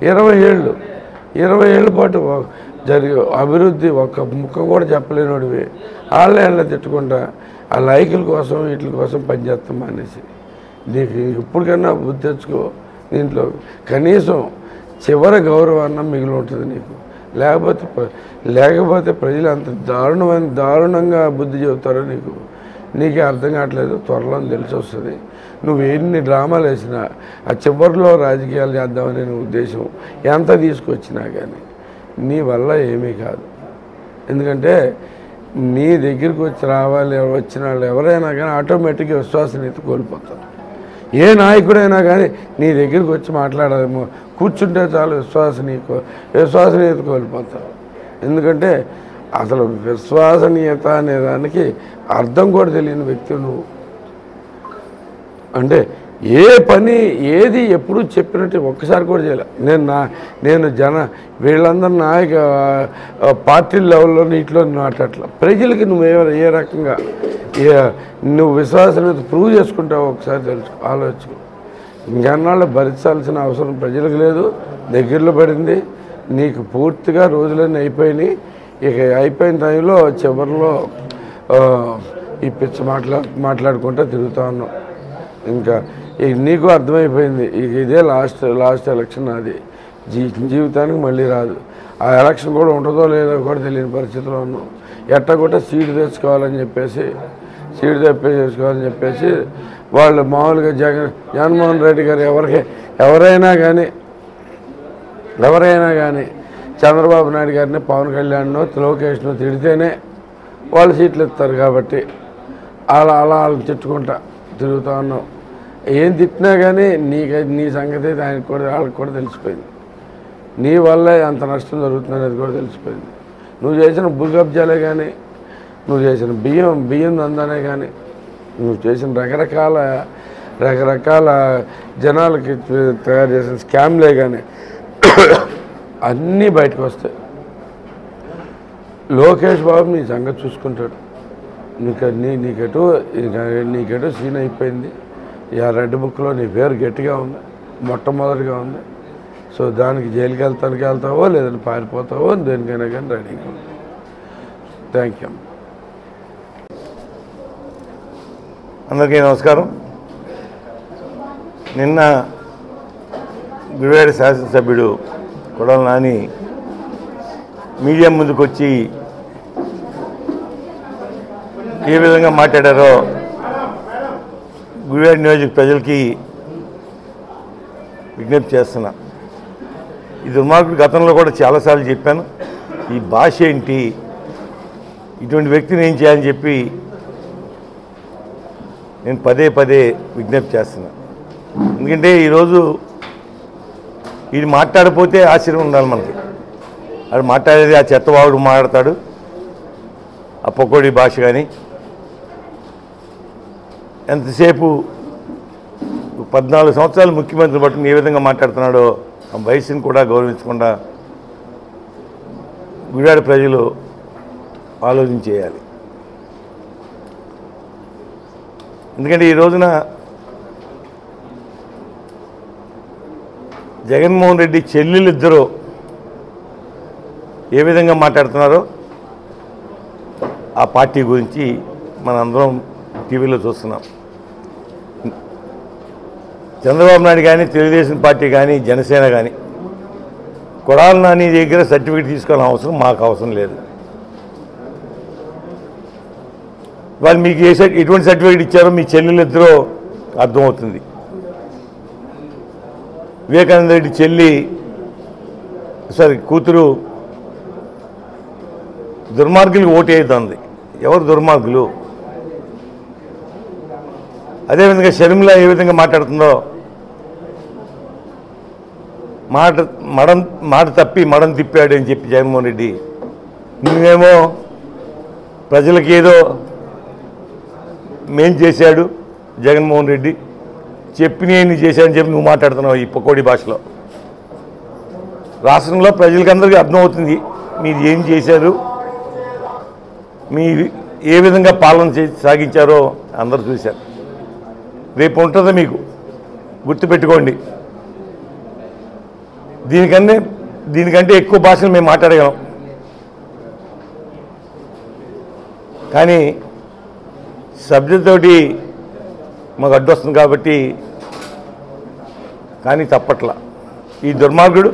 20 ఏళ్ళ పాటు జరిగే అభివృద్ధి ఒక్క ముక్క కూడా చెప్పలేనివాడివి. వాళ్ళ తిట్టుకుంటా ఆ లైకుల కోసం వీటి కోసం పనిచేస్తాం అనేసి నీకు ఇప్పటికన్నా బుద్ధి తెచ్చుకో. దీంట్లో కనీసం చివరి గౌరవాన్ని మిగిలి ఉంటుంది నీకు. లేకపోతే ప్రజలు అంత దారుణంగా బుద్ధి చెబుతారో నీకే అర్థం కావట్లేదు. త్వరలో తెలిసి వస్తుంది. నువ్వు ఎన్ని డ్రామాలు వేసినా ఆ చివరిలో రాజకీయాలు చేద్దామనే ఉద్దేశం ఎంత తీసుకొచ్చినా కానీ నీ వల్ల ఏమీ కాదు. ఎందుకంటే నీ దగ్గరికి వచ్చిన వాళ్ళు ఎవరైనా కానీ ఆటోమేటిక్గా విశ్వాసనీయత కోల్పోతారు. ఏ నాయకుడైనా కానీ నీ దగ్గరికి వచ్చి మాట్లాడేమో కూర్చుంటే చాలు విశ్వసనీయత కోల్పోతారు. ఎందుకంటే అసలు విశ్వసనీయత అనే దానికి అర్థం కూడా తెలియని వ్యక్తి నువ్వు. అంటే ఏ పని ఏది ఎప్పుడు చెప్పినట్టు ఒక్కసారి కూడా చేయలే. నేను వీళ్ళందరూ నాయక పార్టీ లెవెల్లో నీటిలో మాట్లాడట్లా. ప్రజలకి నువ్వు ఏ రకంగా నువ్వు విశ్వాసనీయత ప్రూవ్ చేసుకుంటావు ఒకసారి ఆలోచించుకో. ఇంకెన్నాళ్ళు భరించాల్సిన అవసరం ప్రజలకు లేదు. దగ్గరలో పడింది. నీకు పూర్తిగా రోజులన్నీ అయిపోయినాయి. ఇక అయిపోయిన టైంలో చివరిలో ఈ పిచ్చ మాట్లాడుకుంటూ తిరుగుతూ ఉన్నాం. ఇంకా నీకు అర్థమైపోయింది ఇక ఇదే లాస్ట్ ఎలక్షన్. అది జీవితానికి మళ్ళీ రాదు. ఆ ఎలక్షన్ కూడా ఉంటుందో లేదో కూడా తెలియని పరిస్థితిలో ఉన్నాం. ఎట్టగొట్ట సీటు తెచ్చుకోవాలని చెప్పేసి వాళ్ళు మామూలుగా జగన్మోహన్ రెడ్డి గారు ఎవరైనా కానీ చంద్రబాబు నాయుడు గారిని, పవన్ కళ్యాణ్ను, లోకేష్ను తిడితేనే వాళ్ళు సీట్లు ఇస్తారు. కాబట్టి అలా వాళ్ళు తిట్టుకుంటా తిరుగుతూ ఉన్నాం. ఏం తిట్టినా కానీ నీ సంగతి వాళ్ళకి కూడా తెలిసిపోయింది. నీ వల్లే అంత నష్టం జరుగుతుందనేది కూడా తెలిసిపోయింది. నువ్వు చేసిన భూకబ్జాలే కానీ, నువ్వు చేసిన బియ్యం దందానే కానీ, నువ్వు చేసిన రకరకాల జనాలకి తయారు చేసిన స్కామ్లే కానీ అన్నీ బయటకు వస్తాయి. లోకేష్ బాబు నీ సంగతి చూసుకుంటాడు. నీకెటు సీన్ అయిపోయింది. ఆ రెడ్ బుక్లో నీ పేరు గట్టిగా ఉంది, మొట్టమొదటిగా ఉంది. సో దానికి జైలుకి వెళ్తావో లేదంటే పారిపోతావో దేనికైనా కానీ రెడీగా ఉంది. Thank you. అందరికీ నమస్కారం. నిన్న గుడివాడ శాసనసభ్యుడు కొడాలి నాని మీడియా ముందుకు వచ్చి ఏ విధంగా మాట్లాడారో గుడివాడ నియోజక ప్రజలకి విజ్ఞప్తి చేస్తున్నా. ఈ దుర్మార్గుడు గతంలో కూడా చాలాసార్లు చెప్పాను. ఈ భాష ఏంటి, ఇటువంటి వ్యక్తిని ఏం చేయాలని చెప్పి నేను పదే విజ్ఞప్తి చేస్తున్నా. ఎందుకంటే ఈరోజు ఇది మాట్లాడిపోతే ఆశ్చర్యం ఉండాలి మనకి. అది మాట్లాడేది ఆ చెత్తవాడు మాట్లాడతాడు, ఆ పొక్కోడి భాష. కానీ ఎంతసేపు 14 సంవత్సరాలు ముఖ్యమంత్రి పట్టుకుని ఏ విధంగా మాట్లాడుతున్నాడో ఆ వయసుని కూడా గౌరవించకుండా గుడివాడ ప్రజలు ఆలోచన చేయాలి. ఎందుకంటే ఈ రోజున జగన్మోహన్ రెడ్డి చెల్లెలిద్దరూ ఏ విధంగా మాట్లాడుతున్నారో ఆ పార్టీ గురించి మనందరం టీవీలో చూస్తున్నాం. చంద్రబాబు నాయుడు కానీ, తెలుగుదేశం పార్టీ కానీ, జనసేన కానీ కొడాలి నాని దగ్గర సర్టిఫికేట్ తీసుకోవాలని అవసరం మాకు అవసరం లేదు. వాళ్ళు మీకు ఎటువంటి సర్టిఫికేట్ ఇచ్చారో మీ చెల్లెలిద్దరూ అర్థమవుతుంది. వివేకానంద రెడ్డి చెల్లి సారీ కూతురు దుర్మార్గులకు ఓటు వేస్తుంది. ఎవరు దుర్మార్గులు? అదేవిధంగా షర్మిల ఏ విధంగా మాట్లాడుతుందో, మాట తప్పి మడం తిప్పాడు అని చెప్పి జగన్మోహన్ రెడ్డి, నువ్వేమో ప్రజలకి ఏదో మేం చేశాడు జగన్మోహన్ రెడ్డి, చెప్పినవి చేశాడని చెప్పి నువ్వు మాట్లాడుతున్నావు ఈ పకోడీ భాషలో. రాష్ట్రంలో ప్రజలకందరికీ అర్థమవుతుంది మీరు ఏం చేశారు, మీరు ఏ విధంగా పాలన సాగించారో అందరూ చూశారు. రేపు ఉంటుందో మీకు గుర్తుపెట్టుకోండి. దీనికంటే ఎక్కువ భాషలు మేము మాట్లాడగలం, కానీ సబ్జెక్ట్ తోటి మాకు అడ్డొస్తుంది కాబట్టి. కానీ తప్పట్లా ఈ దుర్మార్గుడు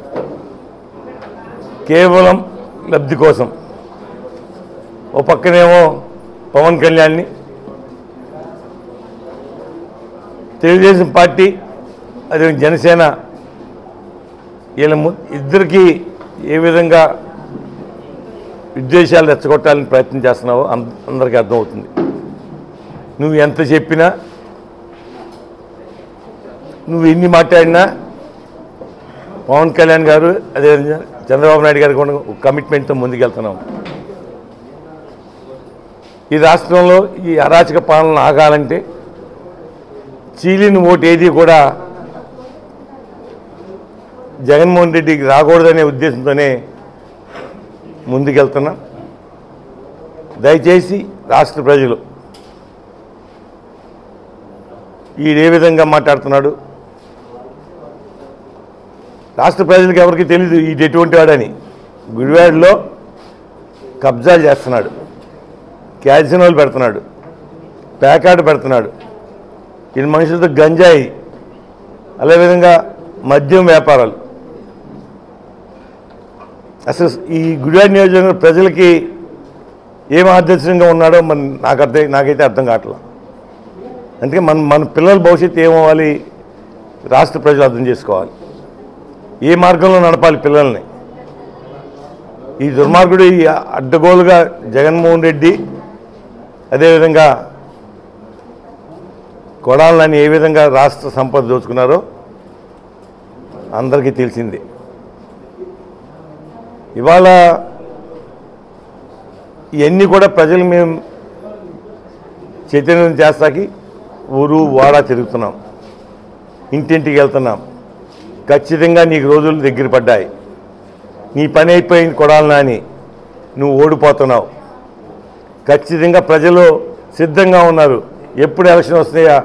కేవలం లబ్ధి కోసం ఓ పక్కనేమో పవన్ కళ్యాణ్ని, తెలుగుదేశం పార్టీ అదే జనసేన వీళ్ళ ఇద్దరికీ ఏ విధంగా విద్వేషాలు రెచ్చగొట్టాలని ప్రయత్నం చేస్తున్నావో అందరికీ అర్థమవుతుంది. నువ్వు ఎంత చెప్పినా, నువ్వు ఎన్ని మాట్లాడినా పవన్ కళ్యాణ్ గారు అదే చంద్రబాబు నాయుడు గారు కూడా కమిట్మెంట్తో ముందుకెళ్తున్నాం. ఈ రాష్ట్రంలో ఈ అరాచక పాలన ఆగాలంటే చీలిన ఓటు ఏది కూడా జగన్మోహన్ రెడ్డికి రాకూడదనే ఉద్దేశంతోనే ముందుకెళ్తున్నాం. దయచేసి రాష్ట్ర ప్రజలు ఈడే విధంగా మాట్లాడుతున్నాడు, రాష్ట్ర ప్రజలకు ఎవరికి తెలీదు ఈడు ఎటువంటి వాడని. గుడివాడలో కబ్జాలు చేస్తున్నాడు, క్యాసినోలు పెడుతున్నాడు, ప్యాకాట్ పెడుతున్నాడు, ఈ మనుషులతో గంజాయి, అదేవిధంగా మద్యం వ్యాపారాలు. అసలు ఈ గుడివాడ నియోజకవర్గం ప్రజలకి ఏం ఆదర్శంగా ఉన్నాడో నాకైతే అర్థం కావట్లేదు. అందుకే మన పిల్లల భవిష్యత్తు ఏమవ్వాలి రాష్ట్ర ప్రజలు అర్థం చేసుకోవాలి, ఏ మార్గంలో నడపాలి పిల్లల్ని. ఈ దుర్మార్గుడు ఈ అడ్డగోలుగా జగన్మోహన్ రెడ్డి అదేవిధంగా కొడాలని ఏ విధంగా రాష్ట్ర సంపద దోచుకున్నారో అందరికీ తెలిసింది. ఇవాళ ఇవన్నీ కూడా ప్రజలు మేము చైతన్యం చేస్తాకి ఊరు వాడా తిరుగుతున్నాం, ఇంటింటికి వెళ్తున్నాం. ఖచ్చితంగా నీకు రోజులు దగ్గర పడ్డాయి, నీ పని అయిపోయింది కొడాలని, నువ్వు ఓడిపోతున్నావు. ఖచ్చితంగా ప్రజలు సిద్ధంగా ఉన్నారు, ఎప్పుడు ఎలక్షన్ వస్తాయా,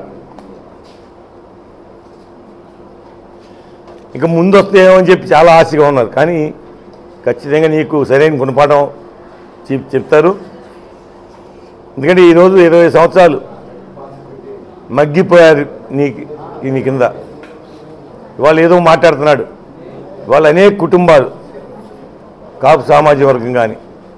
ఇక ముందు వస్తాయేమో అని చెప్పి చాలా ఆశగా ఉన్నారు. కానీ ఖచ్చితంగా నీకు సరైన గుణపాఠం చెప్తారు. ఎందుకంటే ఈరోజు 20 సంవత్సరాలు మగ్గిపోయారు నీ కింద. ఇవాళ ఏదో మాట్లాడుతున్నాడు. ఇవాళ అనేక కుటుంబాలు కాపు సామాజిక వర్గం కానీ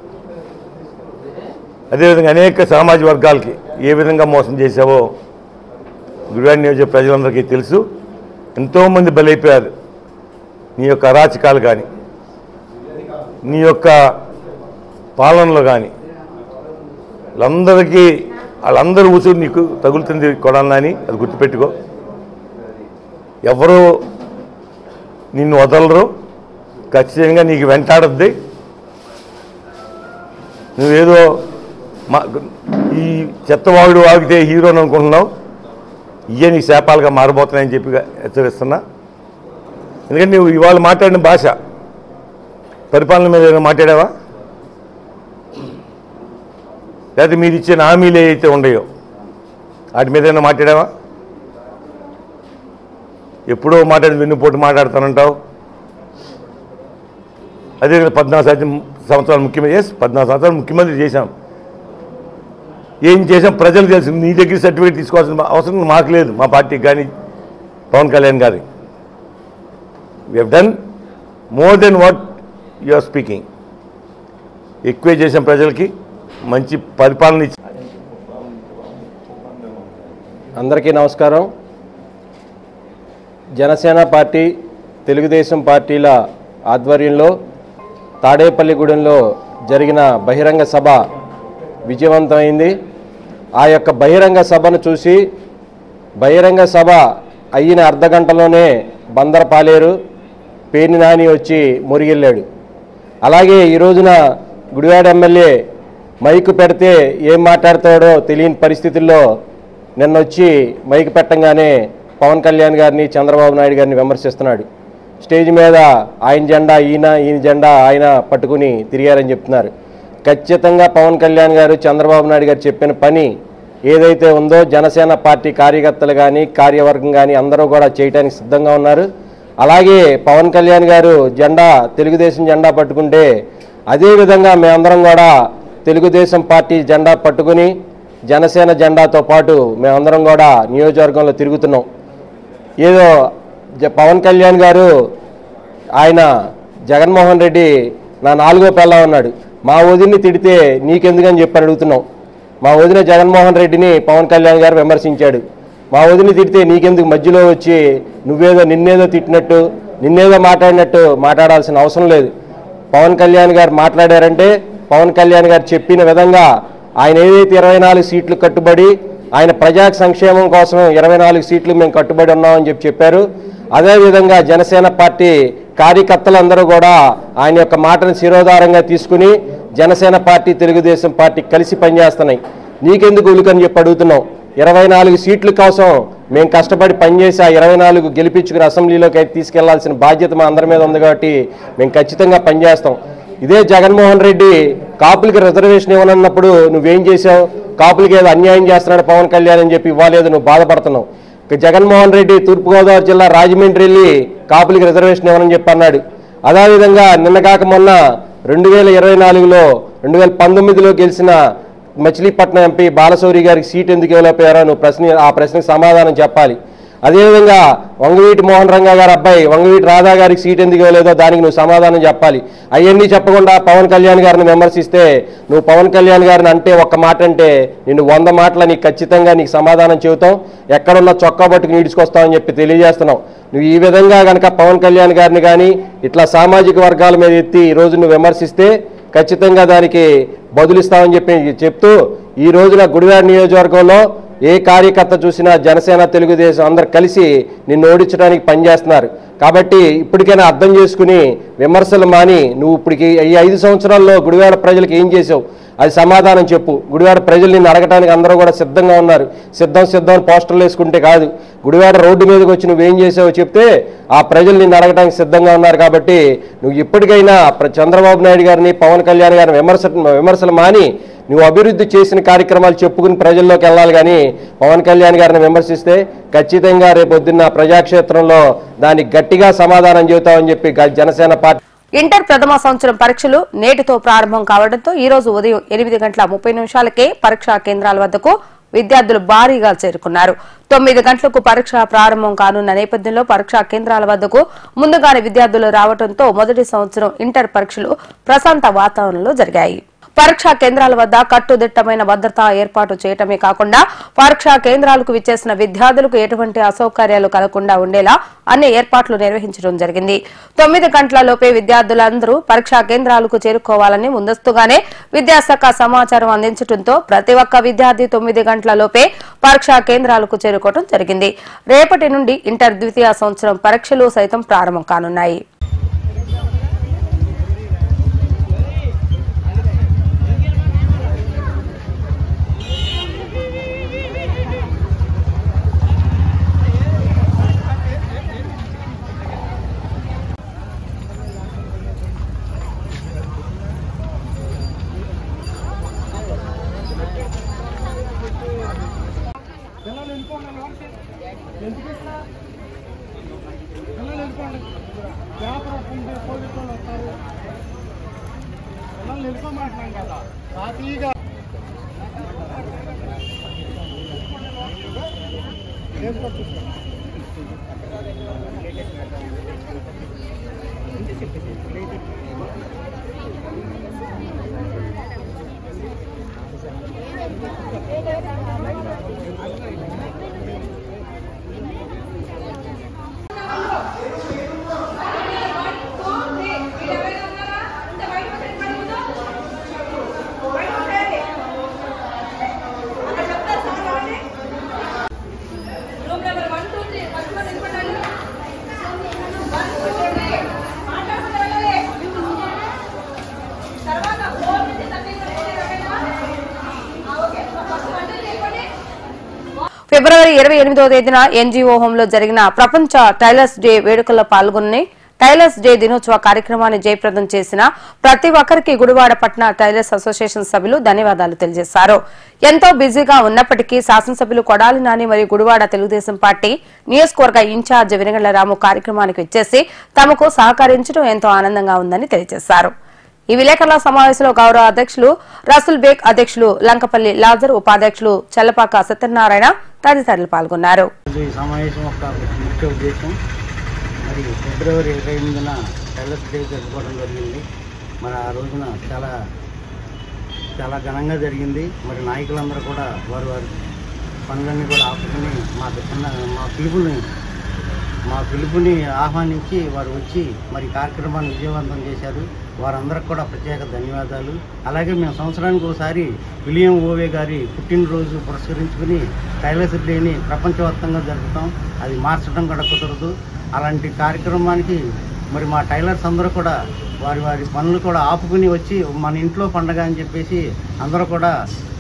అదేవిధంగా అనేక సామాజిక వర్గాలకి ఏ విధంగా మోసం చేశావో గుడివాడ నియోజక ప్రజలందరికీ తెలుసు. ఎంతోమంది బలైపోయారు నీ యొక్క అరాచకాలు కానీ నీ యొక్క పాలనలో కానీ. వాళ్ళందరూ ఉసురు నీకు తగులుతుంది కొడాలని, అది గుర్తుపెట్టుకో. ఎవరు నిన్ను వదలరు, ఖచ్చితంగా నీకు వెంటాడద్ది. నువ్వేదో ఈ చెత్తవాగుడు వాగితే హీరోని అనుకుంటున్నావు, ఇవే నీ శాపాలుగా మారబోతున్నాయని చెప్పి హెచ్చరిస్తున్నా. ఎందుకంటే నువ్వు ఇవాళ మాట్లాడిన భాష పరిపాలన మీద ఏమైనా మాట్లాడావా, లేకపోతే మీరు ఇచ్చిన హామీలు ఏవైతే ఉన్నాయో వాటి మీద ఏమైనా మాట్లాడావా? ఎప్పుడో వెన్నుపోటు మాట్లాడుతానంటావు. అదే 14 సంవత్సరాలు ముఖ్యమంత్రి, 14 సంవత్సరాలు ముఖ్యమంత్రి చేశాం. ఏం చేసాం ప్రజలు తెలుసు. నీ దగ్గర సర్టిఫికేట్ తీసుకోవాల్సిన అవసరం మాకు లేదు, మా పార్టీకి కానీ పవన్ కళ్యాణ్ గారి. We have done more than what you are speaking. ఎక్కువే చేసాం, ప్రజలకి మంచి పరిపాలన ఇచ్చి. అందరికీ నమస్కారం. జనసేన పార్టీ, తెలుగుదేశం పార్టీల ఆధ్వర్యంలో తాడేపల్లిగూడెంలో జరిగిన బహిరంగ సభ విజయవంతమైంది. ఆ యొక్క బహిరంగ సభను చూసి బహిరంగ సభ అయిన అర్ధగంటలోనే బందర పాలేరు పేర్ని నాని వచ్చి మురిగిల్లాడు. అలాగే ఈ రోజున గుడివాడ ఎమ్మెల్యే మైకు పెడితే ఏం మాట్లాడతాడో తెలియని పరిస్థితుల్లో నిన్న వచ్చి మైకు పెట్టంగానే పవన్ కళ్యాణ్ గారిని చంద్రబాబు నాయుడు గారిని విమర్శిస్తున్నాడు. స్టేజ్ మీద ఆయన జెండా ఈయన జెండా ఆయన పట్టుకుని తిరిగారని చెప్తున్నారు. ఖచ్చితంగా పవన్ కళ్యాణ్ గారు చంద్రబాబు నాయుడు గారు చెప్పిన పని ఏదైతే ఉందో జనసేన పార్టీ కార్యకర్తలు కానీ కార్యవర్గం కానీ అందరూ కూడా చేయడానికి సిద్ధంగా ఉన్నారు. అలాగే పవన్ కళ్యాణ్ గారు జెండా తెలుగుదేశం జెండా పట్టుకుంటే అదేవిధంగా మేమందరం కూడా తెలుగుదేశం పార్టీ జెండా పట్టుకుని జనసేన జెండాతో పాటు మేమందరం కూడా నియోజకవర్గంలో తిరుగుతున్నాం. ఏదో పవన్ కళ్యాణ్ గారు ఆయన జగన్మోహన్ రెడ్డి నా 4వ పిల్ల ఉన్నాడు, మా వదిన్ని తిడితే నీకెందుకని చెప్పి అడుగుతున్నాం. మా వదిన జగన్మోహన్ రెడ్డిని పవన్ కళ్యాణ్ గారు విమర్శించాడు. మా వదిని తిడితే నీకెందుకు మధ్యలో వచ్చి నిన్నేదో తిట్టినట్టు నిన్నేదో మాట్లాడినట్టు మాట్లాడాల్సిన అవసరం లేదు. పవన్ కళ్యాణ్ గారు మాట్లాడారంటే పవన్ కళ్యాణ్ గారు చెప్పిన విధంగా ఆయన ఏదైతే 24 సీట్లు కట్టుబడి ఆయన ప్రజా సంక్షేమం కోసం 24 సీట్లు మేము కట్టుబడి ఉన్నామని చెప్పారు. అదేవిధంగా జనసేన పార్టీ కార్యకర్తలందరూ కూడా ఆయన యొక్క మాటను శిరోధారంగా తీసుకుని జనసేన పార్టీ తెలుగుదేశం పార్టీ కలిసి పనిచేస్తున్నాయి. నీకెందుకు ఉలుకని చెప్పి అడుగుతున్నాం. 24 సీట్ల కోసం మేము కష్టపడి పనిచేసి ఆ 24 గెలిపించుకుని అసెంబ్లీలోకి తీసుకెళ్లాల్సిన బాధ్యత మా అందరి మీద ఉంది కాబట్టి మేము ఖచ్చితంగా పనిచేస్తాం. ఇదే జగన్మోహన్ రెడ్డి కాపులకి రిజర్వేషన్ ఇవ్వనన్నప్పుడు నువ్వేం చేసావు? కాపులకి ఏదో అన్యాయం చేస్తున్నాడు పవన్ కళ్యాణ్ అని చెప్పి ఇవ్వలేదు, నువ్వు బాధపడుతున్నావు. జగన్మోహన్ రెడ్డి తూర్పుగోదావరి జిల్లా రాజమండ్రి వెళ్ళి కాపులకి రిజర్వేషన్ ఇవ్వనని చెప్పి అన్నాడు. అదేవిధంగా నిన్న కాక మొన్న 2024లో 2019లో గెలిచిన మచిలీపట్నం ఎంపీ బాలశౌరి గారికి సీట్ ఎందుకు ఇవ్వలేకపోయారో నువ్వు ఆ ప్రశ్నకు సమాధానం చెప్పాలి. అదేవిధంగా వంగవీటి మోహన్ రంగా గారి అబ్బాయి వంగవీటి రాధా గారికి సీట్ ఎందుకు ఇవ్వలేదో దానికి నువ్వు సమాధానం చెప్పాలి. అవన్నీ చెప్పకుండా పవన్ కళ్యాణ్ గారిని విమర్శిస్తే నువ్వు పవన్ కళ్యాణ్ గారిని అంటే ఒక్క మాట అంటే నిన్ను 100 మాటలు నీకు ఖచ్చితంగా నీకు సమాధానం చెబుతాం, ఎక్కడున్న చొక్కా పట్టుకుని ఈడ్చుకొస్తావని చెప్పి తెలియజేస్తున్నావు. నువ్వు ఈ విధంగా కనుక పవన్ కళ్యాణ్ గారిని కానీ ఇట్లా సామాజిక వర్గాల మీద ఎత్తి ఈరోజు నువ్వు విమర్శిస్తే ఖచ్చితంగా దానికి బదులిస్తామని చెప్తూ ఈ రోజున గుడివాడ నియోజకవర్గంలో ఏ కార్యకర్త చూసినా జనసేన తెలుగుదేశం అందరు కలిసి నిన్ను ఓడించడానికి పనిచేస్తున్నారు. కాబట్టి ఇప్పటికైనా అర్థం చేసుకుని విమర్శలు మాని నువ్వు ఇప్పటికి ఈ 5 సంవత్సరాల్లో గుడివాడ ప్రజలకు ఏం చేసావు అది సమాధానం చెప్పు. గుడివాడ ప్రజలు నిన్ను అడగటానికి అందరూ కూడా సిద్ధంగా ఉన్నారు. సిద్ధం పోస్టర్లు వేసుకుంటే కాదు, గుడివాడ రోడ్డు మీదకి వచ్చి నువ్వేం చేసావో చెప్తే ఆ ప్రజలు నిన్ను అడగటానికి సిద్ధంగా ఉన్నారు. కాబట్టి నువ్వు ఇప్పటికైనా చంద్రబాబు నాయుడు గారిని పవన్ కళ్యాణ్ గారిని విమర్శలు మాని నువ్వు అభివృద్ధి చేసిన కార్యక్రమాలు చెప్పుకుని ప్రజల్లోకి వెళ్ళాలి. కానీ పవన్ కళ్యాణ్ గారిని విమర్శిస్తే ఖచ్చితంగా రేపొద్దున్న ప్రజాక్షేత్రంలో దానికి గట్టిగా సమాధానం చెబుతామని చెప్పి జనసేన పార్టీ. ఇంటర్ ప్రథమ సంవత్సరం పరీక్షలు నేటితో ప్రారంభం కావడంతో ఈ రోజు ఉదయం 8:30 పరీక్షా కేంద్రాల వద్దకు విద్యార్థులు భారీగా చేరుకున్నారు. 9 గంటలకు పరీక్ష ప్రారంభం కానున్న నేపథ్యంలో పరీక్షా కేంద్రాల వద్దకు ముందుగానే విద్యార్థులు రావడంతో మొదటి సంవత్సరం ఇంటర్ పరీక్షలు ప్రశాంత వాతావరణంలో జరిగాయి. పరీక్షా కేంద్రాల వద్ద కట్టుదిట్టమైన భద్రతా ఏర్పాటు చేయటమే కాకుండా పరీక్షా కేంద్రాలకు విచ్చేసిన విద్యార్థులకు ఎటువంటి అసౌకర్యాలు కలగకుండా ఉండేలా అన్ని ఏర్పాట్లు నిర్వహించడం జరిగింది. 9 గంటలలోపే విద్యార్థులందరూ పరీక్షా కేంద్రాలకు చేరుకోవాలని ముందస్తుగానే విద్యాశాఖ సమాచారం అందించడంతో ప్రతి ఒక్క విద్యార్థి 9 గంటలలోపే పరీక్షా కేంద్రాలకు చేరుకోవడం జరిగింది. రేపటి నుండి ఇంటర్ ద్వితీయ సంవత్సరం పరీక్షలు సైతం ప్రారంభం కానున్నాయి. ఫిబ్రవరి 28వ తేదీన ఎన్జీఓ హోంలో జరిగిన ప్రపంచ టైలర్స్ డే వేడుకల్లో పాల్గొని టైలర్స్ డే దినోత్సవ కార్యక్రమాన్ని జయప్రదం చేసిన ప్రతి ఒక్కరికి గుడివాడ పట్టణ టైలర్స్ అసోసియేషన్ సభ్యులు ధన్యవాదాలు తెలియజేశారు. ఎంతో బిజీగా ఉన్నప్పటికీ శాసనసభ్యులు కొడాలి నాని మరియు గుడివాడ తెలుగుదేశం పార్టీ నియోజకవర్గ ఇన్ఛార్జ్ వెనుగళ్ల రాము కార్యక్రమానికి వచ్చేసి తమకు సహకరించడం ఎంతో ఆనందంగా ఉందని తెలియజేశారు. ఈ విలేకరుల సమావేశంలో గౌరవ అధ్యక్షులు రసూల్ బేగ్, అధ్యక్షులు లంకపల్లి లాజర్, ఉపాధ్యక్షులు చల్లపాక సత్యనారాయణ తదితరులు పాల్గొన్నారు. మరి ఫిబ్రవరి 28న టైలర్స్ డే జరుపుకోవడం జరిగింది. మరి ఆ రోజున చాలా ఘనంగా జరిగింది. మరి నాయకులందరూ కూడా వారి పనులన్నీ కూడా ఆపుకుని మా పిలుపుని ఆహ్వానించి వారు వచ్చి మరి కార్యక్రమాన్ని విజయవంతం చేశారు. వారందరికి కూడా ప్రత్యేక ధన్యవాదాలు. అలాగే మేము సంవత్సరానికి ఒకసారి విలియం ఓవే గారి పుట్టినరోజు పురస్కరించుకుని టైలర్స్ డేని ప్రపంచవ్యాప్తంగా జరుపుతాం. అది మార్చడం కూడా కుదరదు. అలాంటి కార్యక్రమానికి మరి మా టైలర్స్ అందరూ కూడా వారి పనులు కూడా ఆపుకుని వచ్చి మన ఇంట్లో పండగ అని చెప్పేసి అందరూ కూడా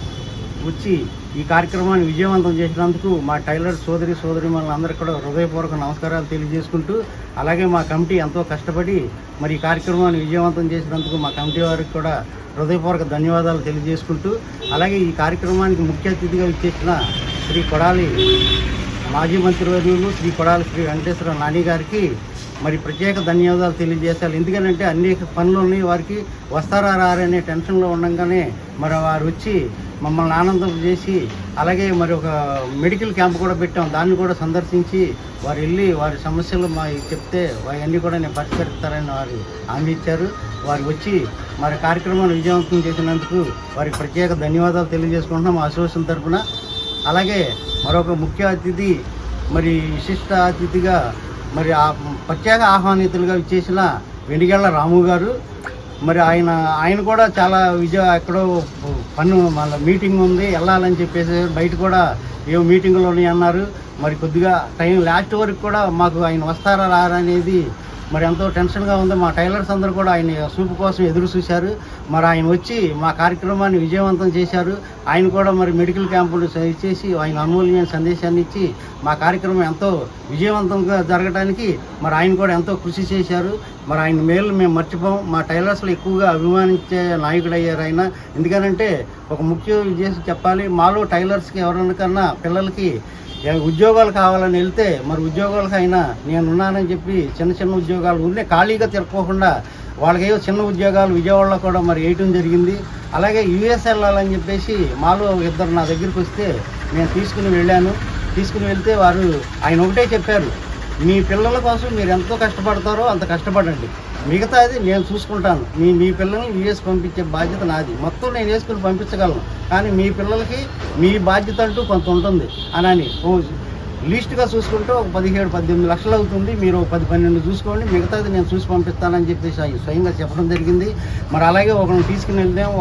వచ్చి ఈ కార్యక్రమాన్ని విజయవంతం చేసినందుకు మా టైలర్ సోదరిమణులందరికీ కూడా హృదయపూర్వక నమస్కారాలు తెలియజేసుకుంటూ, అలాగే మా కమిటీ ఎంతో కష్టపడి మరి ఈ కార్యక్రమాన్ని విజయవంతం చేసినందుకు మా కమిటీ వారికి కూడా హృదయపూర్వక ధన్యవాదాలు తెలియజేసుకుంటూ, అలాగే ఈ కార్యక్రమానికి ముఖ్య అతిథిగా ఇచ్చేసిన శ్రీ కొడాలి మాజీ మంత్రివర్యులు శ్రీ కొడాలి శ్రీ వెంకటేశ్వర నాని గారికి మరి ప్రత్యేక ధన్యవాదాలు తెలియజేశారు. ఎందుకంటే అనేక పనులని వారికి వస్తారా రారనే టెన్షన్లో ఉండగానే మరి వారు వచ్చి మమ్మల్ని ఆనందం చేసి, అలాగే మరి ఒక మెడికల్ క్యాంప్ కూడా పెట్టాం. దాన్ని కూడా సందర్శించి వారు వెళ్ళి వారి సమస్యలు మా చెప్తే అవన్నీ కూడా నేను పరిష్కరిస్తారని వారు హామీ ఇచ్చారు. వారు వచ్చి మరి కార్యక్రమాన్ని విజయవంతం చేసినందుకు వారికి ప్రత్యేక ధన్యవాదాలు తెలియజేసుకుంటున్నాం మా అసోసియేషన్ తరఫున. అలాగే మరొక ముఖ్య అతిథి మరి విశిష్ట అతిథిగా మరి ప్రత్యేక ఆహ్వానితులుగా ఇచ్చేసిన వెనుగళ్ల రాము గారు. మరి ఆయన కూడా చాలా ఎక్కడో మళ్ళీ మీటింగ్ ఉంది వెళ్ళాలని చెప్పేసి బయట కూడా ఏవో మీటింగులు ఉన్నాయి అన్నారు. మరి కొద్దిగా టైం లాస్ట్ వరకు కూడా మాకు ఆయన వస్తారా రారా అనేది మరి ఎంతో టెన్షన్గా ఉంది. మా టైలర్స్ అందరూ కూడా ఆయన చూపు కోసం ఎదురు చూశారు. మరి ఆయన వచ్చి మా కార్యక్రమాన్ని విజయవంతం చేశారు. ఆయన కూడా మరి మెడికల్ క్యాంపులు ఇచ్చేసి ఆయన అమూల్యమైన సందేశాన్ని ఇచ్చి మా కార్యక్రమం ఎంతో విజయవంతంగా జరగడానికి మరి ఆయన కూడా ఎంతో కృషి చేశారు. మరి ఆయన మేలు మేము మర్చిపోం. మా టైలర్స్లో ఎక్కువగా అభిమానించే నాయకుడు అయ్యారు ఆయన. ఎందుకనంటే ఒక ముఖ్య చేసి చెప్పాలి, మాలో టైలర్స్కి ఎవరికన్నా పిల్లలకి ఉద్యోగాలు కావాలని వెళ్తే మరి ఉద్యోగాలకు అయినా నేనున్నానని చెప్పి చిన్న ఉద్యోగాలు ఉండే ఖాళీగా తిరగకుండా వాళ్ళకి ఏవో చిన్న ఉద్యోగాలు విజయవాడలో కూడా మరి వేయటం జరిగింది. అలాగే యూఎస్ వెళ్ళాలని చెప్పేసి మాలో ఇద్దరు నా దగ్గరికి వస్తే నేను తీసుకుని వెళ్తే వారు ఆయన ఒకటే చెప్పారు, మీ పిల్లల కోసం మీరు ఎంతో కష్టపడతారో అంత కష్టపడండి, మిగతాది నేను చూసుకుంటాను. మీ పిల్లల్ని యూఎస్ పంపించే బాధ్యత నాది, మొత్తం నేను వేసుకుని పంపించగలను, కానీ మీ పిల్లలకి మీ బాధ్యత అంటూ కొంత ఉంటుంది అని లీస్ట్గా చూసుకుంటూ ఒక 17-18 లక్షలు అవుతుంది, మీరు 10-12 చూసుకోండి, మిగతాది నేను చూసి పంపిస్తానని చెప్పేసి స్వయంగా చెప్పడం జరిగింది. మరి అలాగే ఒకరిని తీసుకుని వెళ్దాం,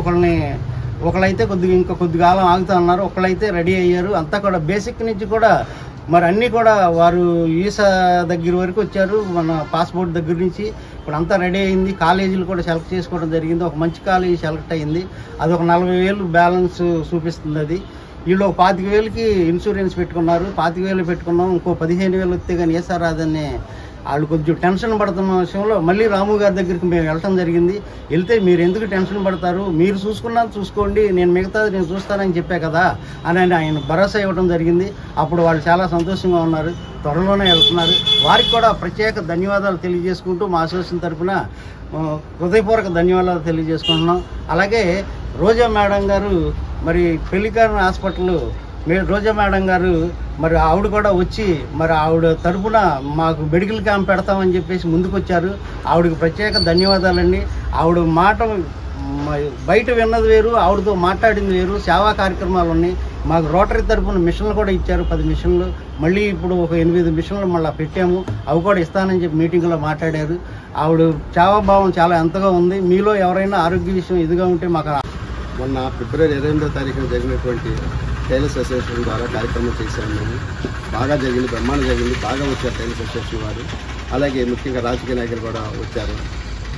ఒకళ్ళైతే ఇంకా కొద్ది కాలం ఆగుతా అన్నారు, ఒకళ్ళైతే రెడీ అయ్యారు. అంతా కూడా బేసిక్ నుంచి కూడా మరి అన్నీ కూడా వారు వీసా దగ్గర వరకు వచ్చారు, మన పాస్పోర్ట్ దగ్గర నుంచి ఇప్పుడు అంతా రెడీ అయింది. కాలేజీలు కూడా సెలెక్ట్ చేసుకోవడం జరిగింది. ఒక మంచి కాలేజీ సెలెక్ట్ అయింది, అది ఒక 40,000 బ్యాలెన్స్ చూపిస్తుంది. అది వీళ్ళు ఒక 25,000కి ఇన్సూరెన్స్ పెట్టుకున్నారు, 25,000 పెట్టుకున్నాం, ఇంకో 15,000 వస్తే కానీ ఏసా రాదని వాళ్ళు కొంచెం టెన్షన్ పడుతున్న విషయంలో మళ్ళీ రాము గారి దగ్గరికి మేము వెళ్ళటం జరిగింది. వెళ్తే మీరు ఎందుకు టెన్షన్ పడతారు, మీరు చూసుకోండి, నేను చూస్తానని చెప్పా కదా అని ఆయన భరోసా ఇవ్వడం జరిగింది. అప్పుడు వాళ్ళు చాలా సంతోషంగా ఉన్నారు, త్వరలోనే వెళ్తున్నారు. వారికి కూడా ప్రత్యేక ధన్యవాదాలు తెలియజేసుకుంటూ మా అసోసియేషన్ తరఫున హృదయపూర్వక ధన్యవాదాలు తెలియజేసుకుంటున్నాం. అలాగే రోజా మేడం గారు మరి పెళ్లికారణ హాస్పిటల్ రోజా మేడం గారు మరి ఆవిడ కూడా వచ్చి మరి ఆవిడ తరఫున మాకు మెడికల్ క్యాంప్ పెడతామని చెప్పేసి ముందుకు వచ్చారు. ఆవిడకి ప్రత్యేక ధన్యవాదాలండి. ఆవిడ మాట బయట విన్నది వేరు, ఆవిడతో మాట్లాడింది వేరు. సేవా కార్యక్రమాలు ఉన్నాయి. మాకు రోటరీ తరఫున మిషన్లు కూడా ఇచ్చారు, 10 మిషన్లు. మళ్ళీ ఇప్పుడు ఒక 8 మిషన్లు మళ్ళీ పెట్టాము, అవి కూడా ఇస్తానని చెప్పి మీటింగ్లో మాట్లాడారు. ఆవిడ సేవాభావం చాలా ఎంతగా ఉంది. మీలో ఎవరైనా ఆరోగ్య విషయం ఇదిగా ఉంటే మాకు మొన్న ఫిబ్రవరి 28వ తారీఖున జరిగినటువంటి టైలర్స్ అసోసియేషన్ ద్వారా కార్యక్రమం చేశాము. మేము బాగా జరిగింది, బ్రహ్మాండం జరిగింది, బాగా వచ్చారు టైలర్స్ అసోసియేషన్ వారు. అలాగే ముఖ్యంగా రాజకీయ నాయకులు కూడా వచ్చారు.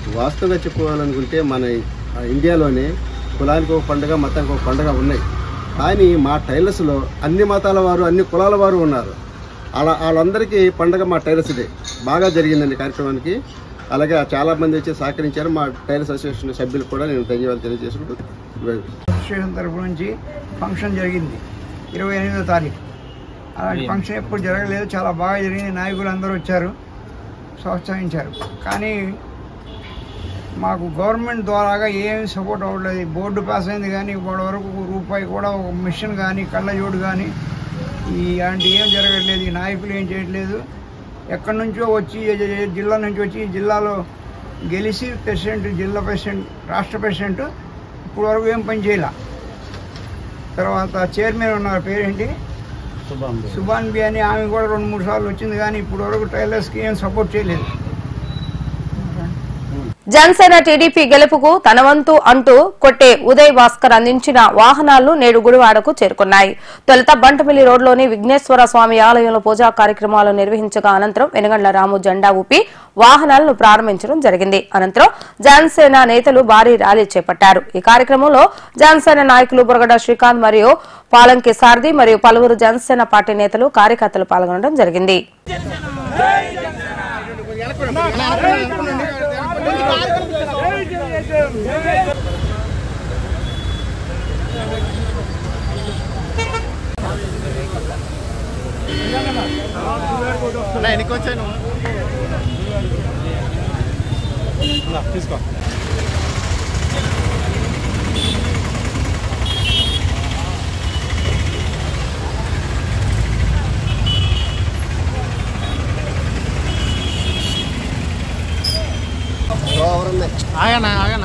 వాస్తవంగా చెప్పుకోవాలనుకుంటే మన ఇండియాలోనే కులానికి ఒక పండుగ, మతానికి ఒక పండుగ ఉన్నాయి. కానీ మా టైలర్స్లో అన్ని మతాల వారు అన్ని కులాల వారు ఉన్నారు. వాళ్ళందరికీ పండగ మా టైలర్స్ డే బాగా జరిగిందండి కార్యక్రమానికి. అలాగే చాలామంది వచ్చి సహకరించారు. మా టైలర్స్ అసోసియేషన్ సభ్యులు కూడా నేను ధన్యవాదాలు తెలియజేసుకుంటూ అసోసియేషన్ తరఫు నుంచి ఫంక్షన్ జరిగింది 28వ తారీఖు. అలాంటి ఫంక్షన్ ఎప్పుడు జరగలేదు, చాలా బాగా జరిగింది. నాయకులు అందరూ వచ్చారు, ప్రోత్సహించారు. కానీ మాకు గవర్నమెంట్ ద్వారాగా ఏమీ సపోర్ట్ అవ్వట్లేదు. బోర్డు పాస్ అయింది కానీ ఇప్పటి వరకు రూపాయి కూడా ఒక మిషన్ కానీ కళ్ళజోడు కానీ ఇలాంటి ఏం జరగట్లేదు. ఈ నాయకులు ఏం చేయట్లేదు. ఎక్కడి నుంచో వచ్చి జిల్లా నుంచి వచ్చి జిల్లాలో గెలిచి ప్రెసిడెంట్, జిల్లా ప్రెసిడెంట్, రాష్ట్ర ప్రెసిడెంట్ ఇప్పుడు వరకు ఏం పని చేయాల. తర్వాత చైర్మన్ ఉన్నారు, పేరేంటి, సుభాన్ బి అని, ఆమె కూడా 2-3 సార్లు వచ్చింది కానీ ఇప్పుడు వరకు టైలర్స్కి ఏం సపోర్ట్ చేయలేదు. జనసేన టీడీపీ గెలుపుకు తన వంతు అంటూ కొట్టే ఉదయ్ భాస్కర్ అందించిన వాహనాలు నేడు గుడివాడకు చేరుకున్నాయి. తొలుత బంటమిల్లి రోడ్లోని విఘ్నేశ్వర స్వామి ఆలయంలో పూజా కార్యక్రమాలు నిర్వహించగా అనంతరం వెనుగండ్ల రాము జెండా ఊపి వాహనాలను ప్రారంభించడం జరిగింది. అనంతరం జనసేన నేతలు భారీ ర్యాలీ చేపట్టారు. ఈ కార్యక్రమంలో జనసేన నాయకులు బురగడ శ్రీకాంత్ మరియు పాలంకి సారథి మరియు పలువురు జనసేన పార్టీ నేతలు కార్యకర్తలు పాల్గొనడం జరిగింది. తీసుకో. ఆగనా ఆగనా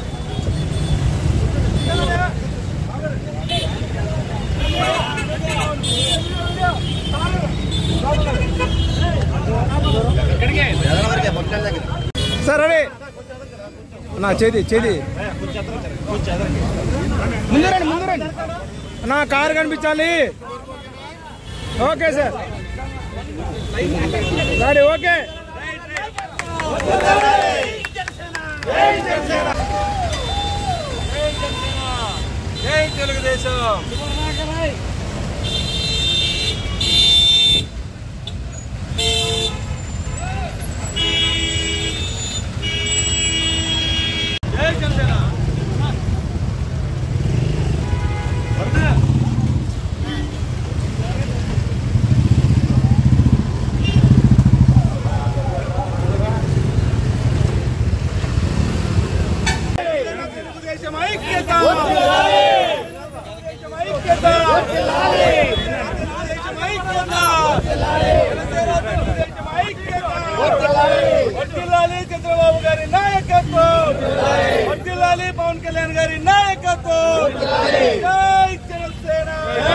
సార్ అరే నా చేది ముందు రండి నా కారు కనిపించాలి. ఓకే సార్ గాడి ఓకే. జై తెలుగుదేశం. జై జనసేన. చంద్రబాబు గారి నాయకత్వం, పవన్ కళ్యాణ్ గారి నాయకత్వం. జై జనసేన.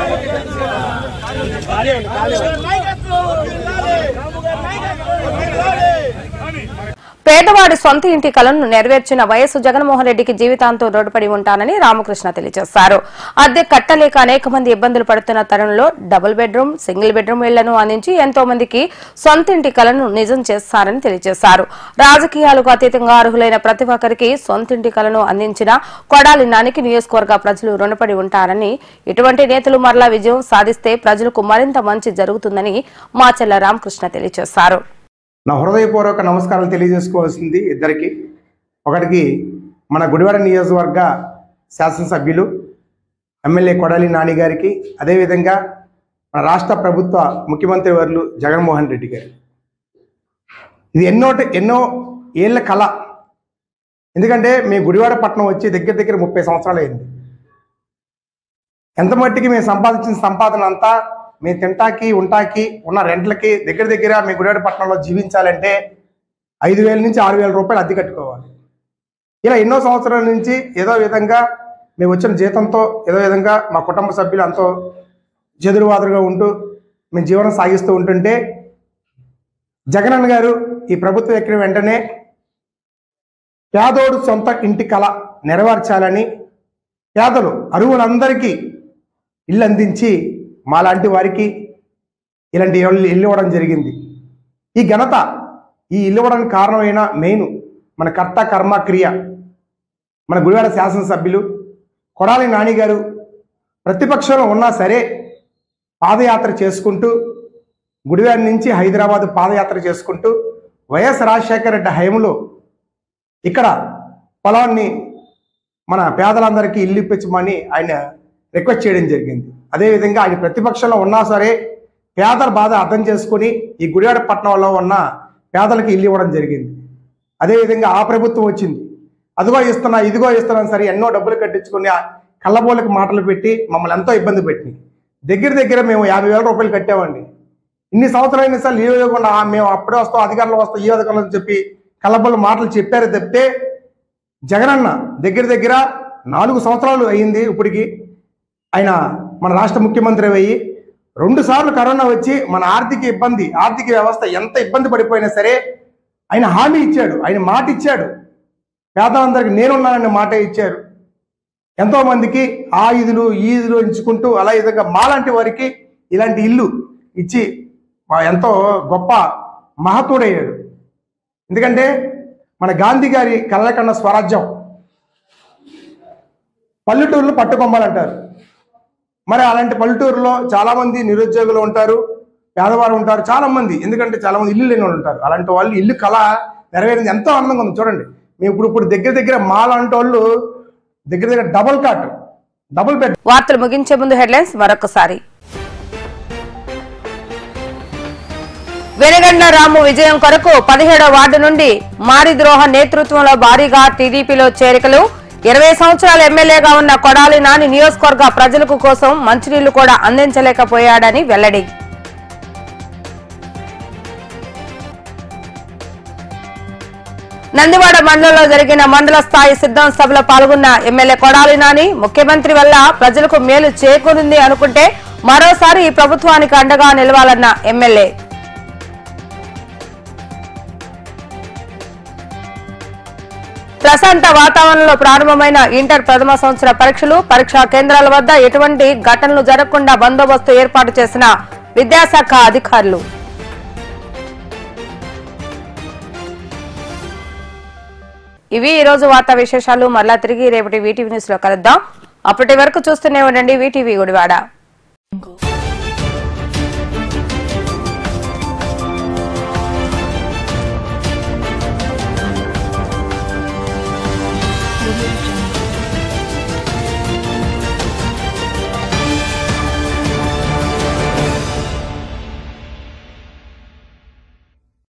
పేదవాడి సొంత ఇంటి కలను నెరవేర్చిన వైఎస్ జగన్మోహన్ రెడ్డికి జీవితాంతం రోడ్డుపడి ఉంటానని రామకృష్ణ తెలియజేశారు. అద్దె కట్టలేక అనేక మంది ఇబ్బందులు పడుతున్న తరుణంలో డబుల్ బెడ్రూమ్, సింగిల్ బెడ్రూమ్ ఇళ్లను అందించి ఎంతో మందికి సొంత ఇంటి కలను నిజం చేస్తారని తెలియజేశారు. రాజకీయాలకు అతీతంగా అర్హులైన ప్రతి ఒక్కరికి సొంత ఇంటి కలను అందించిన కొడాలి నానికి నియోజకవర్గ ప్రజలు రుణపడి ఉంటారని, ఇటువంటి నేతలు మరలా విజయం సాధిస్తే ప్రజలకు మరింత మంచి జరుగుతుందని మాచెల్ల రామకృష్ణ తెలియజేశారు. నా హృదయపూర్వక నమస్కారాలు తెలియజేసుకోవాల్సింది ఇద్దరికి. ఒకటికి మన గుడివాడ నియోజకవర్గ శాసనసభ్యులు ఎమ్మెల్యే కొడాలి నాని గారికి, అదేవిధంగా మన రాష్ట్ర ప్రభుత్వ ముఖ్యమంత్రి వర్యులు జగన్మోహన్ రెడ్డి గారు. ఇది ఎన్నో ఏళ్ల కళ. ఎందుకంటే మీ గుడివాడ పట్టణం వచ్చి దగ్గర 30 సంవత్సరాలు అయింది. ఎంత మట్టికి మేము సంపాదించిన సంపాదన అంతా మేము తింటాకి ఉంటాకి ఉన్న రెంట్లకి దగ్గర మీ గుడివాడ పట్టణంలో జీవించాలంటే 5,000 నుంచి 6,000 రూపాయలు అద్దె కట్టుకోవాలి. ఇలా ఎన్నో సంవత్సరాల నుంచి ఏదో విధంగా మేము వచ్చిన జీతంతో ఏదో విధంగా మా కుటుంబ సభ్యులు అంతో చెదురువాదురుగా ఉంటూ మేము జీవనం సాగిస్తూ ఉంటుంటే జగనన్న గారు ఈ ప్రభుత్వం ఎక్కిన వెంటనే పేదోడు సొంత ఇంటి కళ నెరవేర్చాలని పేదలు అరువులందరికీ ఇల్లు అందించి మాలాంటి వారికి ఇలాంటి ఇల్లు ఇవ్వడం జరిగింది. ఈ ఘనత ఈ ఇల్లు ఇవ్వడానికి కారణమైన మెయిన్ మన కర్త కర్మ క్రియ మన గుడివాడ శాసనసభ్యులు కొడాలి నాని గారు ప్రతిపక్షంలో ఉన్నా సరే పాదయాత్ర చేసుకుంటూ గుడివాడ నుంచి హైదరాబాద్ పాదయాత్ర చేసుకుంటూ వైఎస్ రాజశేఖర రెడ్డి హయాంలో ఇక్కడ పొలాన్ని మన పేదలందరికీ ఇల్లు ఇప్పించమని ఆయన రిక్వెస్ట్ చేయడం జరిగింది. అదేవిధంగా ఆయన ప్రతిపక్షంలో ఉన్నా సరే పేదల బాధ అర్థం చేసుకుని ఈ గుడివాడ పట్టణంలో ఉన్న పేదలకు ఇల్లు ఇవ్వడం జరిగింది. అదేవిధంగా ఆ ప్రభుత్వం వచ్చింది, అదిగో ఇస్తున్నా ఇదిగో ఇస్తున్నాను సరే ఎన్నో డబ్బులు కట్టించుకుని కళ్ళబోలకు మాటలు పెట్టి మమ్మల్ని ఎంతో ఇబ్బంది పెట్టినాయి. దగ్గర మేము 50,000 రూపాయలు కట్టామండి. ఇన్ని సంవత్సరాలు ఎన్నిసార్లు లీవ్ ఇవ్వకుండా మేము అప్పుడే వస్తాం, అధికారులు వస్తాం, ఈ అధికారులు అని చెప్పి కళ్ళబోళ్ళ మాటలు చెప్పారు తప్పితే జగనన్న దగ్గర 4 సంవత్సరాలు అయ్యింది ఇప్పటికి ఆయన మన రాష్ట్ర ముఖ్యమంత్రి అయ్యి 2 సార్లు కరోనా వచ్చి మన ఆర్థిక వ్యవస్థ ఎంత ఇబ్బంది పడిపోయినా సరే ఆయన హామీ ఇచ్చాడు, ఆయన మాట ఇచ్చాడు. పేదలందరికీ నేనున్నానని మాట ఇచ్చారు. ఎంతోమందికి ఆ ఇదులు ఈ ఇదులు ఎంచుకుంటూ అలా విధంగా మాలాంటి వారికి ఇలాంటి ఇల్లు ఇచ్చి ఎంతో గొప్ప మహతుడయ్యాడు. ఎందుకంటే మన గాంధీ గారి కళ్ళకన్న స్వరాజ్యం పల్లెటూరులో పట్టుకొమ్మాలంటారు. మరి అలాంటి పల్లెటూరులో చాలామంది నిరుద్యోగులు ఉంటారు, పేదవారు ఉంటారు చాలామంది. ఎందుకంటే చాలామంది ఇల్లు లేని వాళ్ళు ఉంటారు. అలాంటి వాళ్ళు ఇల్లు కళ నెరవేరింది ఎంతో ఆనందంగా ఉంది. చూడండి మేము ఇప్పుడు దగ్గర మాలాంటి వాళ్ళు దగ్గర డబుల్ బెడ్. వార్తలు ముగించే ముందు హెడ్లైన్స్ మరొకసారి. వెనుగండ్ల రాము విజయం కొరకు 17వ వార్డు నుండి మారిద్రోహ నేతృత్వంలో భారీగా టీడీపీలో చేరికలు. 20 సంవత్సరాల ఎమ్మెల్యేగా ఉన్న కొడాలి నాని నియోజకవర్గ ప్రజలకు కోసం మంచినీళ్లు కూడా అందించలేకపోయాడని వెల్లడి. నందివాడ మండలంలో జరిగిన మండల స్థాయి సిద్ధం సభలో పాల్గొన్న ఎమ్మెల్యే కొడాలి నాని ముఖ్యమంత్రి వల్ల ప్రజలకు మేలు చేకూరింది అనుకుంటే మరోసారి ఈ ప్రభుత్వానికి అండగా నిలవాలన్న ఎమ్మెల్యే. ప్రశాంత వాతావరణంలో ప్రారంభమైన ఇంటర్ ప్రథమ సంవత్సర పరీక్షలు. పరీక్షా కేంద్రాల వద్ద ఎటువంటి ఘటనలు జరగకుండా బందోబస్తు ఏర్పాటు చేసిన విద్యాశాఖ అధికారులు. ఇవి ఈ రోజు వార్తా విశేషాలు. మరలా తిరిగి రేపటి వీటీవీ న్యూస్ లో కలుద్దాం. అప్పటి వరకు చూస్తూనే ఉండండి వీటీవీ గుడివాడ. Audio